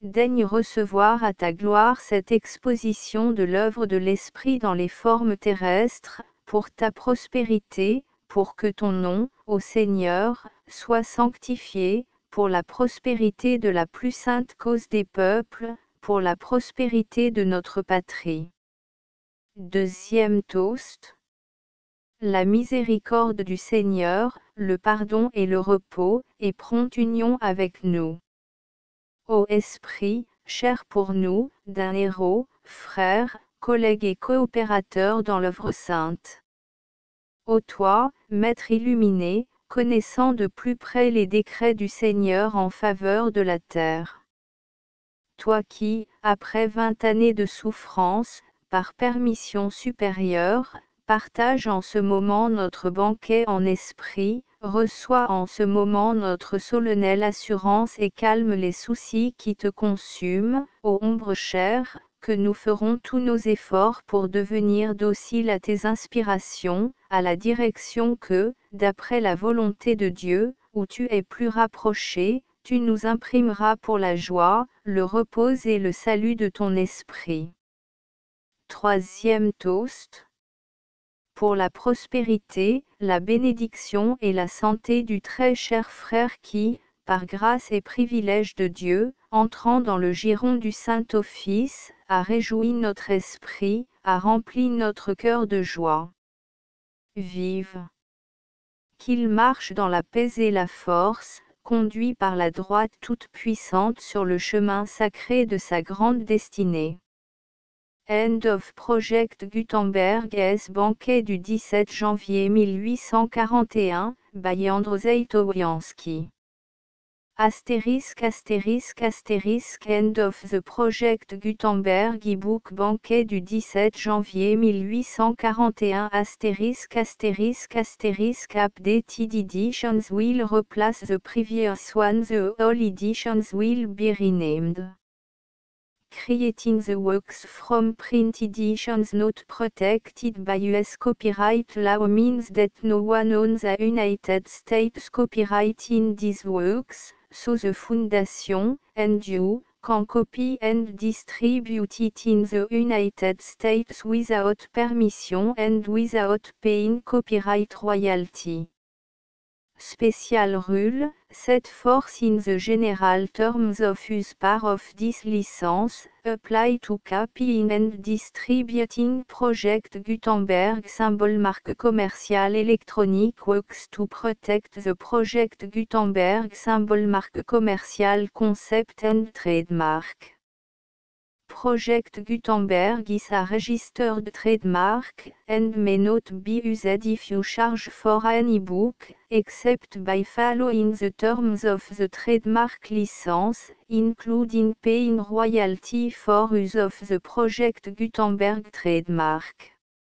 daigne recevoir à ta gloire cette exposition de l'œuvre de l'Esprit dans les formes terrestres, pour ta prospérité, pour que ton nom, ô Seigneur, soit sanctifié, pour la prospérité de la plus sainte cause des peuples, pour la prospérité de notre patrie. Deuxième toast. La miséricorde du Seigneur, le pardon et le repos, et prompte union avec nous. Ô Esprit, cher pour nous, d'un héros, frère, collègue et coopérateur dans l'œuvre sainte. Ô toi, Maître illuminé, connaissant de plus près les décrets du Seigneur en faveur de la terre. Toi qui, après 20 années de souffrance, par permission supérieure, partage en ce moment notre banquet en esprit, reçois en ce moment notre solennelle assurance et calme les soucis qui te consument, ô ombre chère, que nous ferons tous nos efforts pour devenir dociles à tes inspirations, à la direction que, d'après la volonté de Dieu, où tu es plus rapproché, tu nous imprimeras pour la joie, le repos et le salut de ton esprit. Troisième toast. Pour la prospérité, la bénédiction et la santé du très cher frère qui, par grâce et privilège de Dieu, entrant dans le giron du Saint-Office, a réjoui notre esprit, a rempli notre cœur de joie. Vive! Qu'il marche dans la paix et la force, conduit par la droite toute puissante sur le chemin sacré de sa grande destinée. End of Project Gutenberg S. Banquet du 17 janvier 1841, by Andrzej Towiański. End of the Project Gutenberg e-book Banquet du 17 janvier 1841 Updated editions will replace the previous one. The all editions will be renamed. Creating the works from print editions not protected by US copyright law means that no one owns the United States copyright in these works, so the Foundation, and you, can copy and distribute it in the United States without permission and without paying copyright royalty. Special rule, set forth in the general terms of use part of this license, apply to copying and distributing Project Gutenberg symbol marque commercial electronic works to protect the Project Gutenberg symbol marque commercial concept and trademark. Project Gutenberg is a registered trademark, and may not be used if you charge for an e-book, except by following the terms of the trademark license, including paying royalty for use of the Project Gutenberg trademark.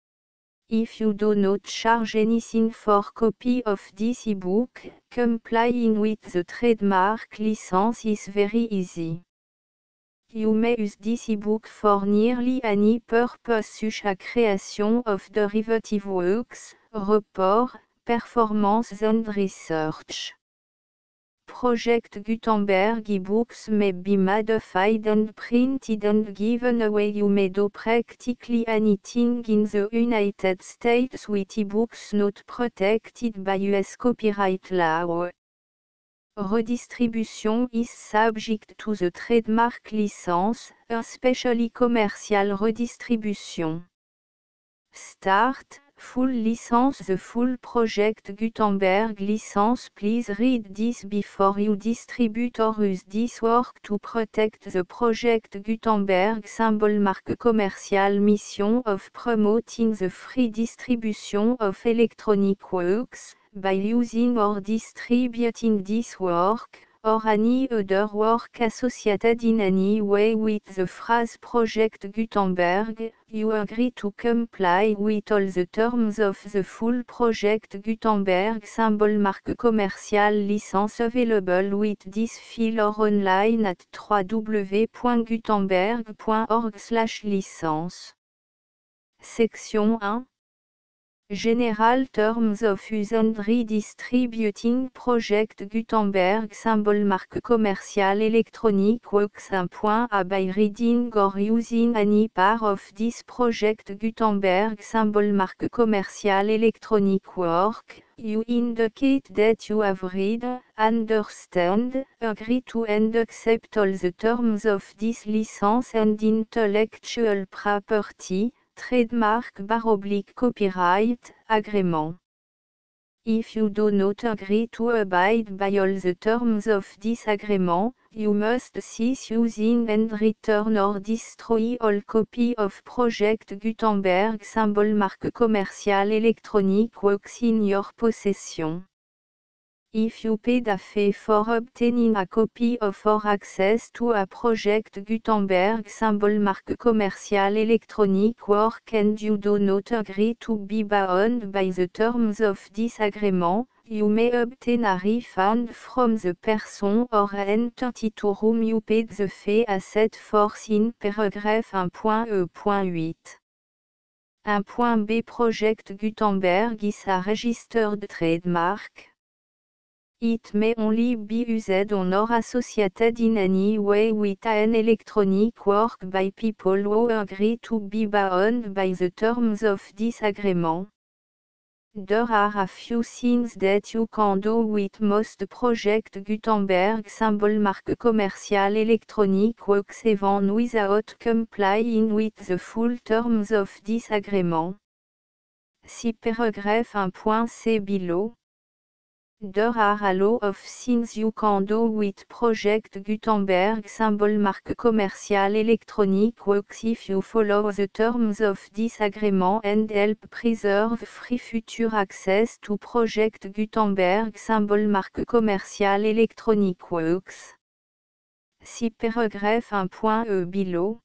If you do not charge anything for copy of this e-book, complying with the trademark license is very easy. You may use this e-book for nearly any purpose such as creation of derivative works, report, performance and research. Project Gutenberg e-books may be modified and printed and given away. You may do practically anything in the United States with e-books not protected by US copyright law. Redistribution is subject to the trademark license, especially commercial redistribution. Start, full license. The full Project Gutenberg license. Please read this before you distribute or use this work to protect the Project Gutenberg symbol marque commercial. Mission of promoting the free distribution of electronic works, by using or distributing this work, or any other work associated in any way with the phrase Project Gutenberg, you agree to comply with all the terms of the full Project Gutenberg symbol marque commercial license available with this file or online at www.gutenberg.org/licence. Section 1. General Terms of Use and Redistributing Project Gutenberg Symbol Marque commerciale électronique Works 1.a by reading or using any part of this project Gutenberg Symbol Marque commerciale électronique work, you indicate that you have read, understand, agree to and accept all the terms of this license and intellectual property, trademark / copyright, agrément. If you do not agree to abide by all the terms of this agreement, you must cease using and return or destroy all copy of Project Gutenberg Symbol Marque commerciale électronique works in your possession. If you paid a fee for obtaining a copy of or access to a Project Gutenberg Symbol Marque commerciale électronique work and you do not agree to be bound by the terms of this agreement, you may obtain a refund from the person or entity to whom you paid the fee as set forth in paragraph 1.e.8. 1.b Project Gutenberg is a registered trademark. It may only be used on or associated in any way with an electronic work by people who agree to be bound by the terms of this agreement. There are a few things that you can do with most Project Gutenberg Symbol Marque commerciale électronique works even without complying with the full terms of this agreement. See paragraph 1.c below. There are a lot of things you can do with Project Gutenberg Symbol Marque commerciale électronique works if you follow the terms of this agreement and help preserve free future access to Project Gutenberg Symbol Marque commerciale électronique works. See paragraph 1.e below.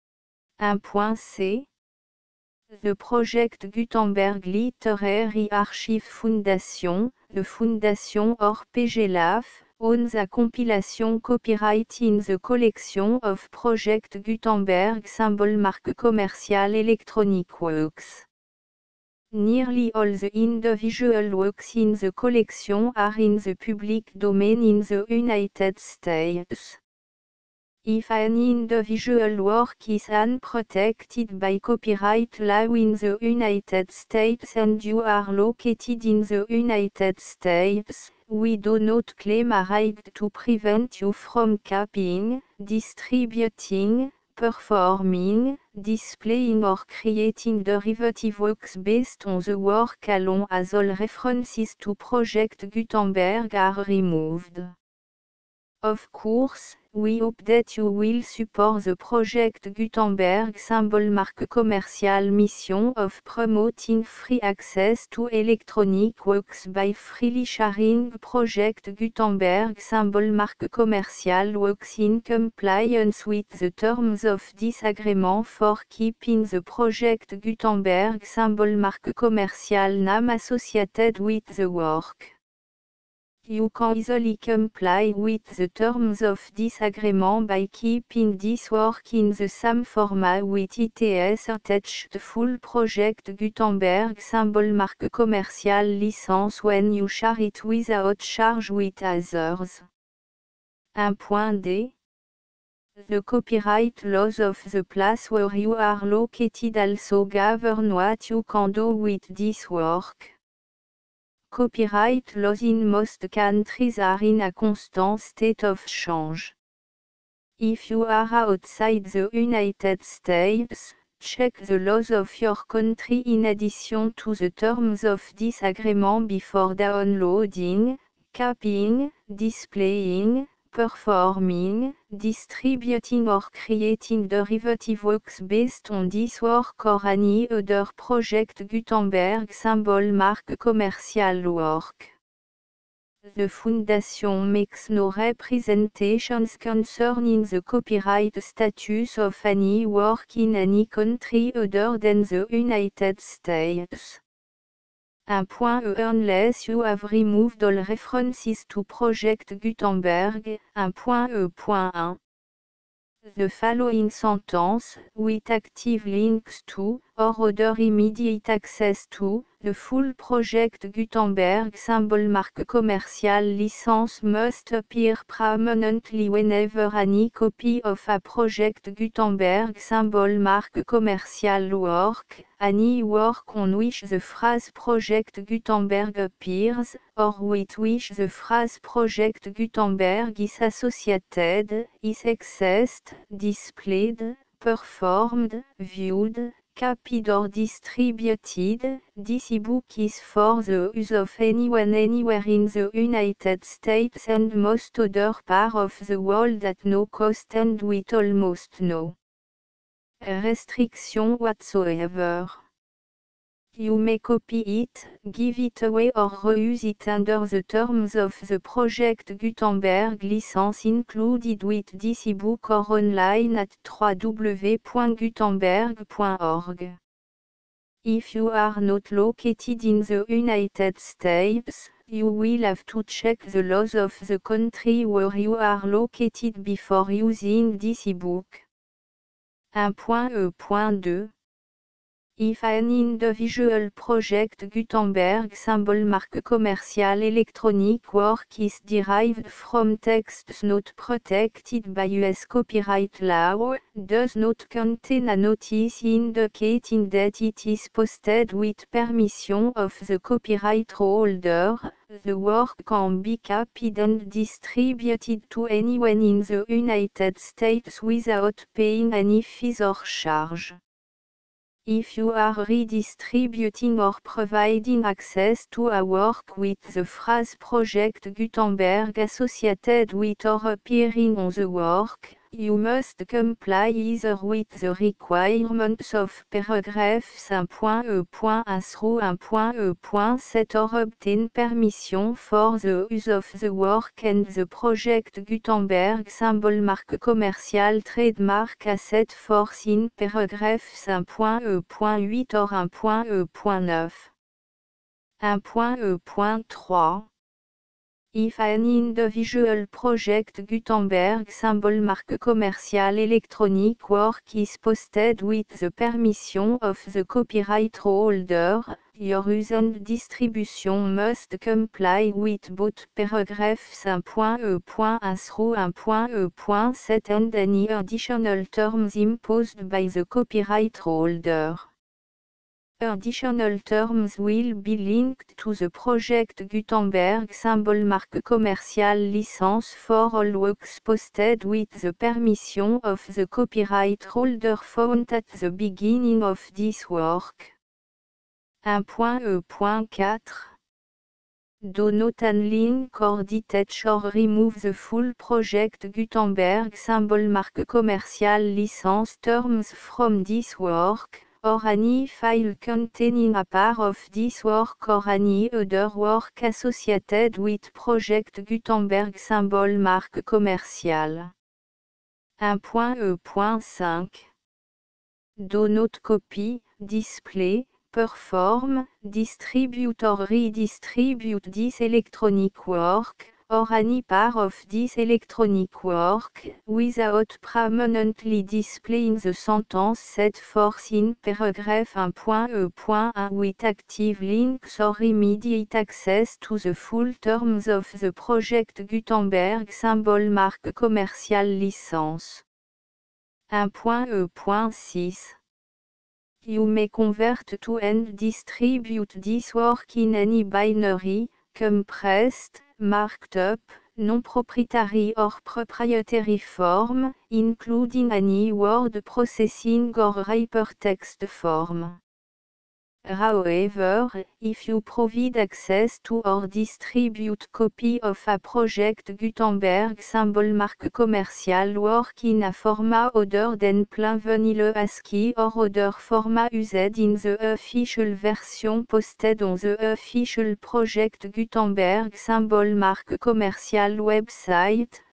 1.c The Project Gutenberg Literary Archive Foundation, the Foundation or PGLAF, owns a compilation copyright in the collection of Project Gutenberg Symbol Marque commerciale électronique works. Nearly all the individual works in the collection are in the public domain in the United States. If an individual work is unprotected by copyright law in the United States and you are located in the United States, we do not claim a right to prevent you from copying, distributing, performing, displaying or creating derivative works based on the work alone as all references to Project Gutenberg are removed. Of course, we hope that you will support the Project Gutenberg Symbol Marque commerciale mission of promoting free access to electronic works by freely sharing Project Gutenberg Symbol Marque commerciale works in compliance with the terms of this agreement for keeping the Project Gutenberg Symbol Marque commerciale name associated with the work. You can easily comply with the terms of this agreement by keeping this work in the same format with its attached full Project Gutenberg Symbol Marque commerciale license when you share it without charge with others. 1.d The copyright laws of the place where you are located also govern what you can do with this work. Copyright laws in most countries are in a constant state of change. If you are outside the United States, check the laws of your country in addition to the terms of this agreement before downloading, copying, displaying, performing, distributing or creating derivative works based on this work or any other Project Gutenberg Symbol Marque commerciale work. The Foundation makes no representations concerning the copyright status of any work in any country other than the United States. 1.e Unless you have removed all references to Project Gutenberg, 1.e.1. The following sentence, with active links to, or other immediate access to, The full project Gutenberg symbol marque commercial license must appear prominently whenever any copy of a project Gutenberg symbol marque commercial work, any work on which the phrase project Gutenberg appears, or with which the phrase project Gutenberg is associated, is accessed, displayed, performed, viewed, copied or distributed. This ebook is for the use of anyone anywhere in the United States and most other parts of the world at no cost and with almost no restriction whatsoever. You may copy it, give it away or reuse it under the terms of the Project Gutenberg license included with this ebook or online at www.gutenberg.org. If you are not located in the United States, you will have to check the laws of the country where you are located before using this ebook. 1.E.2 If an individual project Gutenberg symbol marque commercial electronic work is derived from texts not protected by US copyright law, does not contain a notice indicating that it is posted with permission of the copyright holder, the work can be copied and distributed to anyone in the United States without paying any fees or charge. If you are redistributing or providing access to a work with the phrase Project Gutenberg associated with or appearing on the work, you must comply either with the requirements of paragraphs 1.E.1 through 1.E.7 or obtain permission for the use of the work and the Project Gutenberg symbol marque commercial trademark asset force in paragraphs 1.E.8 or 1.E.9. 1.E.3 If an individual project Gutenberg symbol marque commercial electronic work is posted with the permission of the copyright holder, your use and distribution must comply with both paragraphs 1.E.1 through 1.E.7 and any additional terms imposed by the copyright holder. Additional terms will be linked to the Project Gutenberg symbol marque commercial license for all works posted with the permission of the copyright holder found at the beginning of this work. 1.E.4 Do not unlink or detach or remove the full Project Gutenberg symbol marque commercial license terms from this work, or any file containing a part of this work or any other work associated with Project Gutenberg symbol marque commercial. 1.E.5 Do not copy, display, perform, distribute or redistribute this electronic work, or any part of this electronic work, without permanently displaying the sentence set forth in paragraph 1.E.1 with active links or immediate access to the full terms of the Project Gutenberg symbol marque commercial license. 1.E.6 You may convert to and distribute this work in any binary, compressed, marked up, non-proprietary or proprietary form, including any word processing or hypertext form. However, if you provide access to or distribute copy of a Project Gutenberg symbol marque commercial work in a format other than plain vanilla ASCII or other format used in the official version posted on the official Project Gutenberg symbol marque commercial website,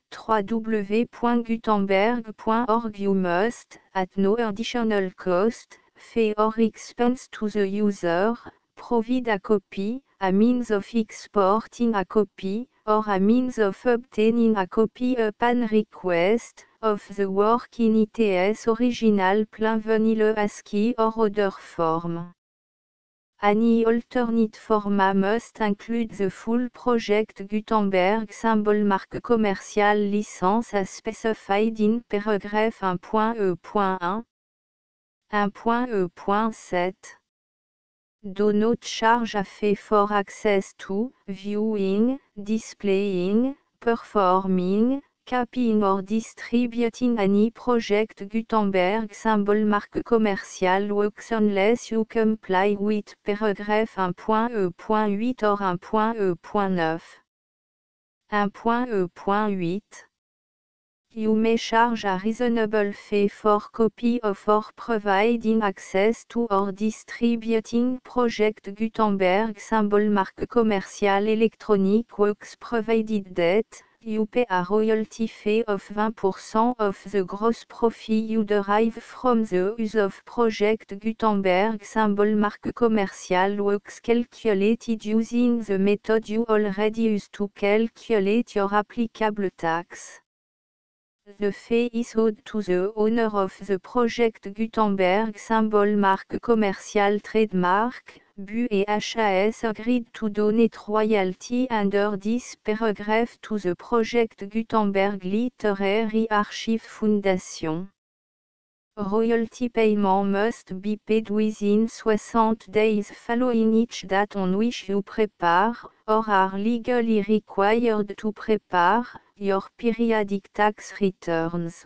www.gutenberg.org you must, at no additional cost, fee or expense to the user, provide a copy, a means of exporting a copy, or a means of obtaining a copy upon request, of the work in its original plain vanilla ASCII or other form. Any alternate format must include the full project Gutenberg symbol marque commerciale licence as specified in paragraph 1.e.1. 1.e.7. Do not charge a fee for access to, viewing, displaying, performing, copying or distributing any project Gutenberg symbol marque commerciale works unless you comply with paragraph 1.e.8 or 1.e.9. 1.e.8. You may charge a reasonable fee for copy of or providing access to or distributing project Gutenberg symbol marque commerciale electronic works provided that you pay a royalty fee of 20% of the gross profit you derive from the use of project Gutenberg symbol marque commerciale works calculated using the method you already use to calculate your applicable tax. The fee is owed to the owner of the project Gutenberg symbol marque commerciale trademark. BU et HAS agreed to donate royalty under this paragraph to the project Gutenberg Literary Archive Foundation. Royalty payment must be paid within 60 days following each date on which you prepare, or are legally required to prepare, your periodic tax returns.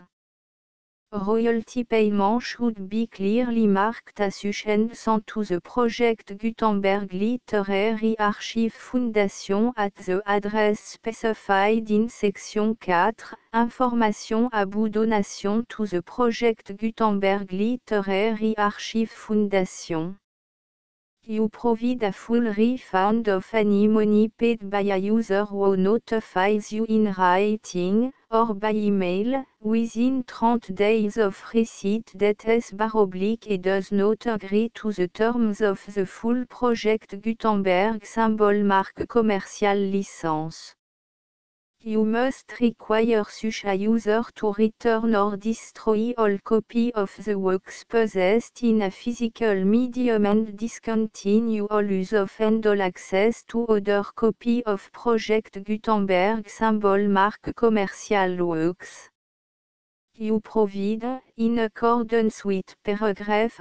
Royalty payment should be clearly marked association to the project Gutenberg Literary Archive Foundation at the address specified in section 4, information about donation to the project Gutenberg Literary Archive Foundation. You provide a full refund of any money paid by a user who notifies you in writing, or by email, within 30 days of receipt that et does not agree to the terms of the full project Gutenberg symbol marque commerciale licence. You must require such a user to return or destroy all copy of the works possessed in a physical medium and discontinue all use of and all access to other copy of project Gutenberg symbol marque commerciale works. You provide, in accordance with paragraph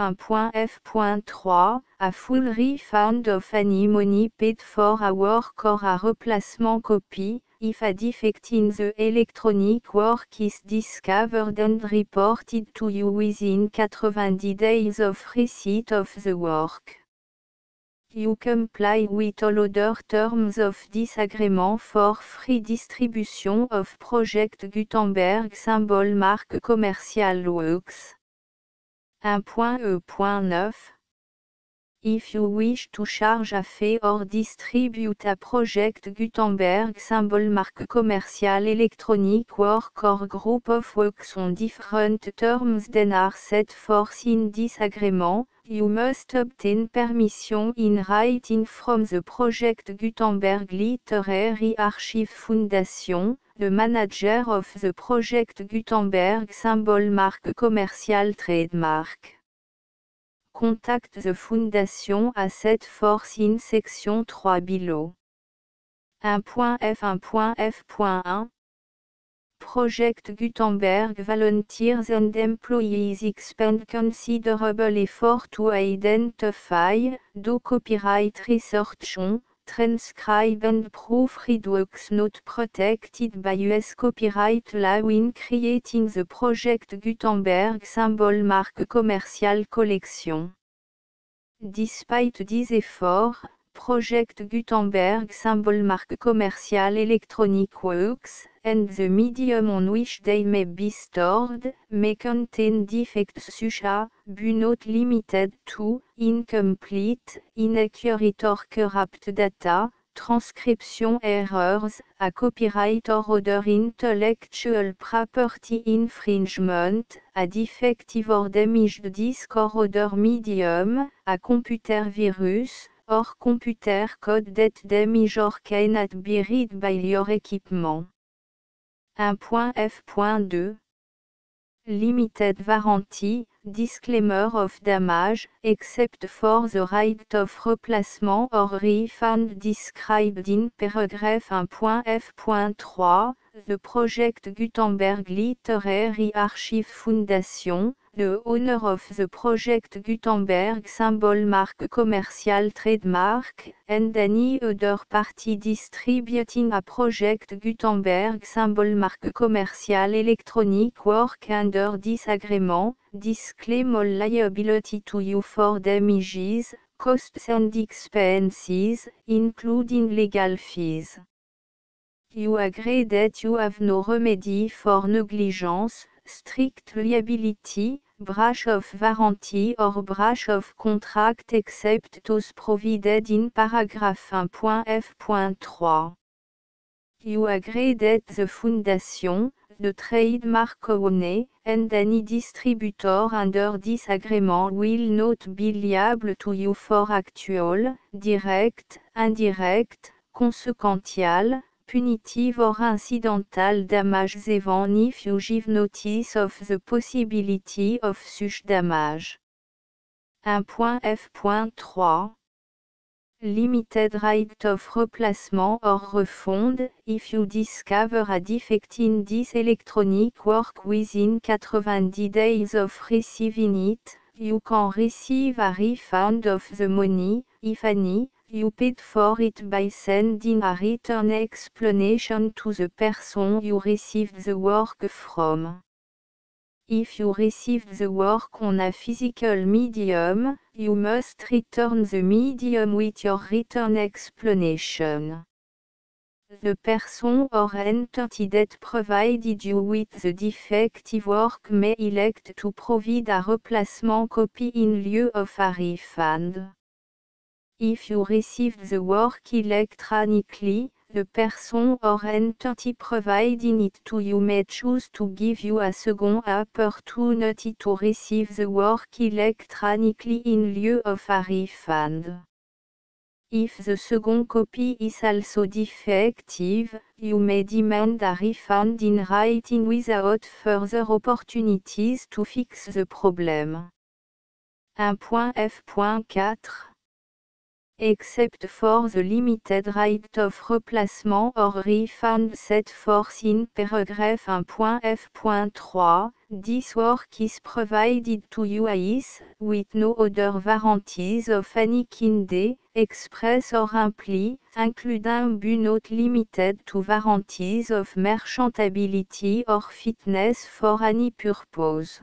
1.f.3, a full refund of any money paid for a work or a replacement copy, if a defect in the electronic work is discovered and reported to you within 90 days of receipt of the work. You comply with all other terms of this agreement for free distribution of project Gutenberg symbol marque commerciale works. 1.e.9. If you wish to charge a fee or distribute a project Gutenberg symbol marque commerciale electronic work or group of works on different terms than are set forth in this agreement, you must obtain permission in writing from the project Gutenberg Literary Archive Foundation, the manager of the project Gutenberg symbol marque commerciale trademark. Contact the Foundation as set forth in section 3 below. 1.f.1.f.1 Project Gutenberg volunteers and employees expend considerable effort to identify, do copyright research on, transcribe and proofread works not protected by US copyright law in creating the project Gutenberg symbol marque commerciale collection. Despite these efforts, Project Gutenberg symbol marque commerciale electronic works, and the medium on which they may be stored, may contain defects such as, but not limited to, incomplete, inaccurate or corrupt data, transcription errors, a copyright or other intellectual property infringement, a defective or damaged disk or other medium, a computer virus, or computer code that damage or cannot be read by your equipment. 1.f.2 Limited warranty, disclaimer of damage, except for the right of replacement or refund described in paragraph 1.f.3, the project Gutenberg Literary Archive Foundation, the owner of the project Gutenberg symbol mark commercial trademark, and any other party distributing a project Gutenberg symbol mark commercial electronic work under this agreement, disclaim all liability to you for damages, costs and expenses, including legal fees. You agree that you have no remedy for negligence, strict liability, breach of warranty or breach of contract except those provided in paragraph 1.f.3. You agree that the Foundation, the trademark owner, and any distributor under this agreement will not be liable to you for actual, direct, indirect, consequential, punitive or incidental damages even if you give notice of the possibility of such damage. 1.f.3 Limited right of replacement or refund, if you discover a defect in this electronic work within 90 days of receiving it, you can receive a refund of the money, if any, you paid for it by sending a written explanation to the person you received the work from. If you received the work on a physical medium, you must return the medium with your written explanation. The person or entity that provided you with the defective work may elect to provide a replacement copy in lieu of a refund. If you received the work electronically, the person or entity providing it to you may choose to give you a second opportunity to receive the work electronically in lieu of a refund. If the second copy is also defective, you may demand a refund in writing without further opportunities to fix the problem. 1.f.4 Except for the limited right of replacement or refund set forth in paragraph 1.f.3, this work is provided to you as, with no other warranties of any kind, express or imply, including but not limited to warranties of merchantability or fitness for any purpose.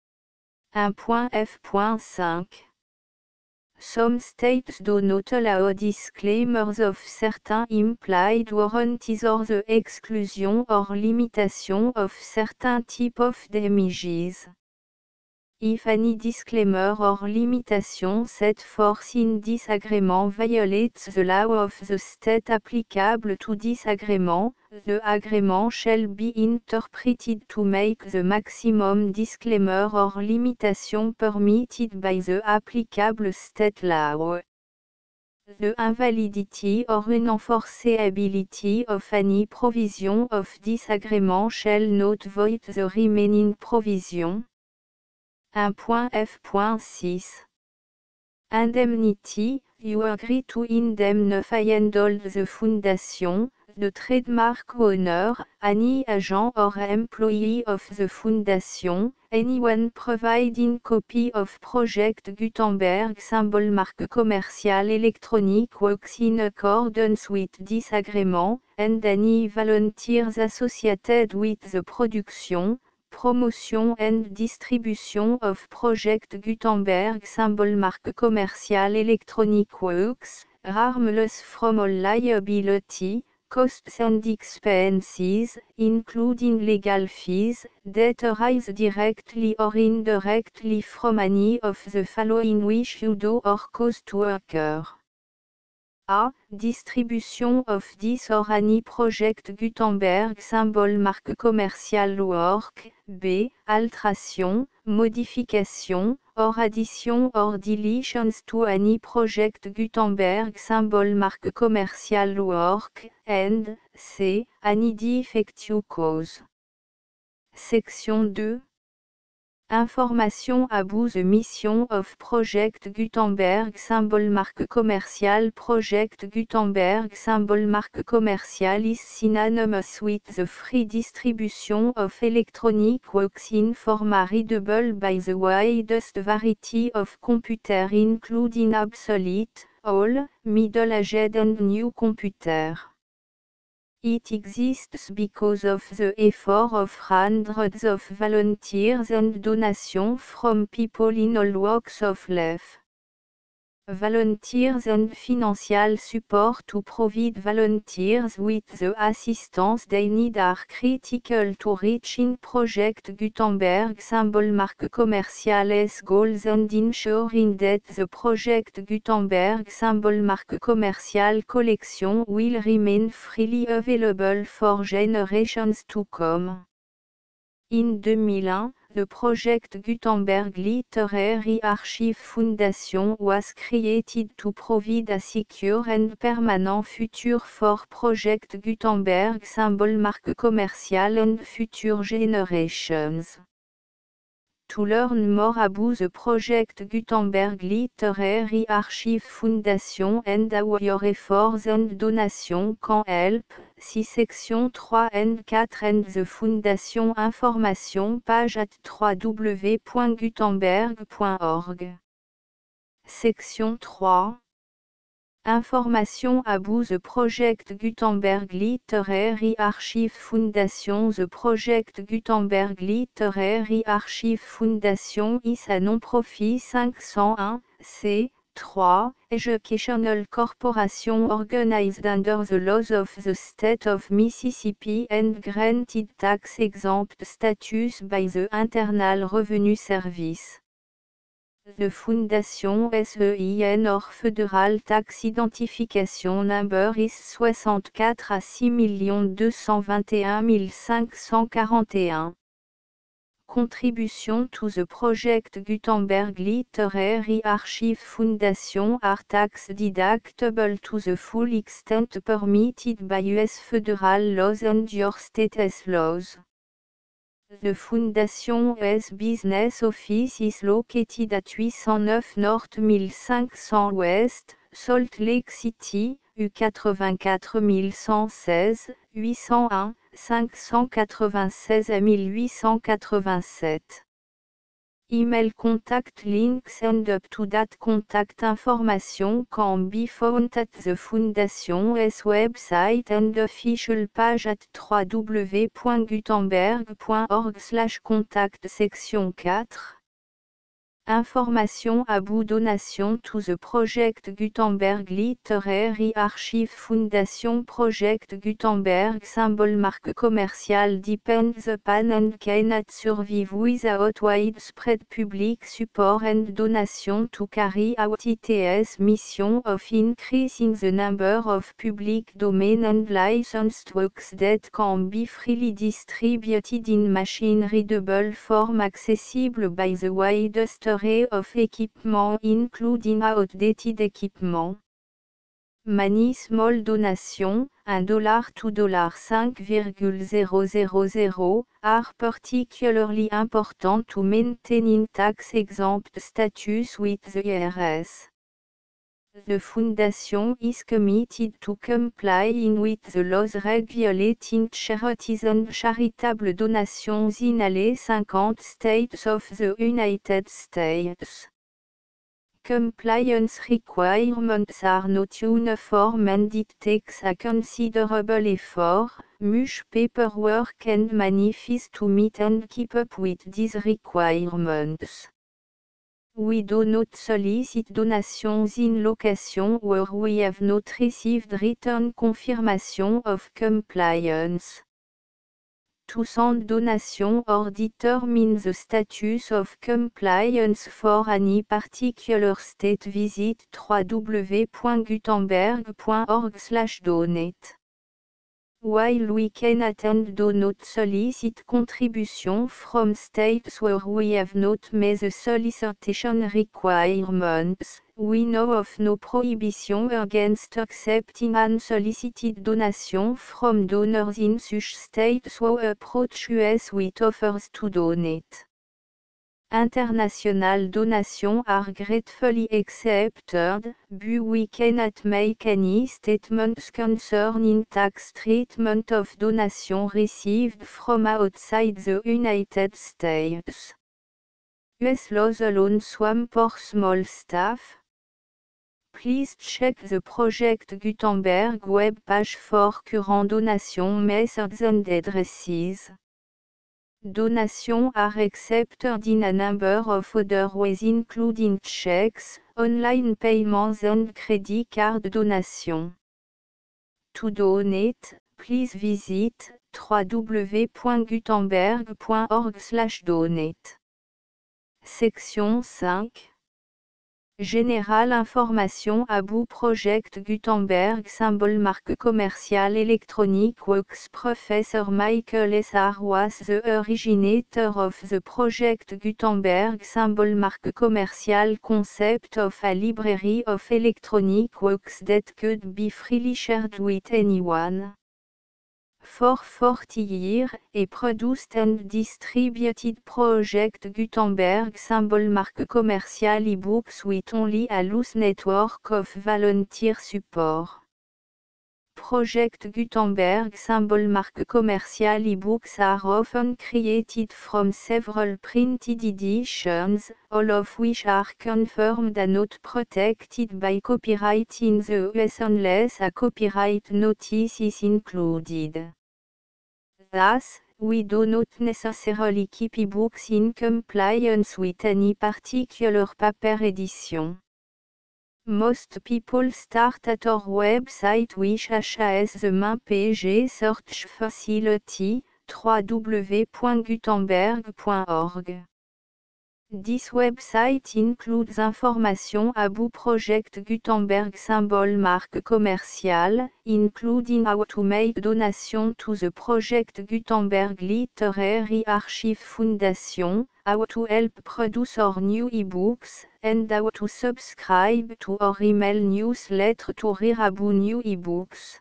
1.f.5 Some states do not allow disclaimers of certain implied warranties or the exclusion or limitation of certain types of damages. If any disclaimer or limitation set forth in this agreement violates the law of the state applicable to this agreement, the agreement shall be interpreted to make the maximum disclaimer or limitation permitted by the applicable state law. The invalidity or unenforceability of any provision of this agreement shall not void the remaining provision. 1.f.6 Indemnity, you agree to indemnify and hold the Foundation, the trademark owner, any agent or employee of the Foundation, anyone providing copy of Project Gutenberg symbol mark commercial electronic works in accordance with this agreement, and any volunteers associated with the production, promotion and distribution of Project Gutenberg symbol mark commercial electronic works, harmless from all liability, costs and expenses, including legal fees, that arise directly or indirectly from any of the following which you do or cause to occur. A. Distribution of this or any Project Gutenberg symbol mark commercial work. B. Alteration, modification, or addition or deletions to any Project Gutenberg symbol mark commercial work. And C. Any defect you cause. Section 2. Information about the mission of Project Gutenberg symbol marque commercial. Project Gutenberg symbol marque commercial is synonymous with the free distribution of electronic works in format readable by the widest variety of computer including obsolete, old, middle-aged and new computer. It exists because of the effort of hundreds of volunteers and donations from people in all walks of life. Volunteers and financial support to provide volunteers with the assistance they need are critical to reaching Project Gutenberg symbol marque commercial's goals and ensuring that the Project Gutenberg symbol marque commercial collection will remain freely available for generations to come. In 2001, the Project Gutenberg Literary Archive Foundation was created to provide a secure and permanent future for Project Gutenberg symbol marque commercial and future generations. To learn more about the Project Gutenberg Literary Archive Foundation and how your efforts and donations can help, see section 3 and 4 and the Foundation information page at www.gutenberg.org. Section 3. Information about the Project Gutenberg Literary Archive Foundation. The Project Gutenberg Literary Archive Foundation is a non-profit 501(c)(3) educational corporation organized under the laws of the state of Mississippi and granted tax-exempt status by the Internal Revenue Service. The Foundation SEIN or Federal Tax Identification Number is 64 à 6 221 541. Contribution to the Project Gutenberg Literary Archive Foundation are tax deductible to the full extent permitted by U.S. federal laws and your state's laws. The Foundation's business office is located at 809 North 1500 West, Salt Lake City, U84 116, 801, 596 à 1887. Email contact links and up-to-date contact information can be found at the Foundation's website and official page at www.gutenberg.org/contact. Section 4. Information about donation to the Project Gutenberg Literary Archive Foundation. Project Gutenberg symbol marque commercial depends upon and cannot survive without widespread public support and donation to carry out its mission of increasing the number of public domain and licensed works that can be freely distributed in machine-readable form accessible by the widest array of equipment including outdated equipment. Many small donations, $1 to $5,000, are particularly important to maintaining tax-exempt status with the IRS. The Foundation is committed to complying with the laws regulating charities and charitable donations in all 50 states of the United States. Compliance requirements are not uniform and it takes a considerable effort, much paperwork and money fees to meet and keep up with these requirements. We do not solicit donations in locations where we have not received written confirmation of compliance. To send donation or determine the status of compliance for any particular state, visit www.gutenberg.org/donate. While we cannot and do not solicit contribution from states where we have not met the solicitation requirements, we know of no prohibition against accepting unsolicited donation from donors in such states who approach us with offers to donate. International donation are gratefully accepted, but we cannot make any statements concerning tax treatment of donation received from outside the United States. US laws alone swam for small staff. Please check the Project Gutenberg web page for current donation methods and addresses. Donations are accepted in a number of other ways including checks, online payments and credit card donation. To donate, please visit www.gutenberg.org/donate. Section 5. Général Information About Project Gutenberg Symbol Marque Commerciale Electronic Works Professor Michael S. R. was the originator of the Project Gutenberg Symbol Marque Commerciale concept of a library of electronic works that could be freely shared with anyone. For 40 years, a produced and distributed Project Gutenberg symbol marque commercial e-books with only a loose network of volunteer support. Project Gutenberg symbol marque commercial e-books are often created from several printed editions, all of which are confirmed and not protected by copyright in the US unless a copyright notice is included. Thus, we do not necessarily keep ebooks in compliance with any particular paper edition. Most people start at our website which has the main page search facility, www.gutenberg.org. This website includes information about Project Gutenberg symbol marque commerciale, including how to make donation to the Project Gutenberg Literary Archive Foundation, how to help produce our new ebooks, and how to subscribe to our email newsletter to read about new ebooks.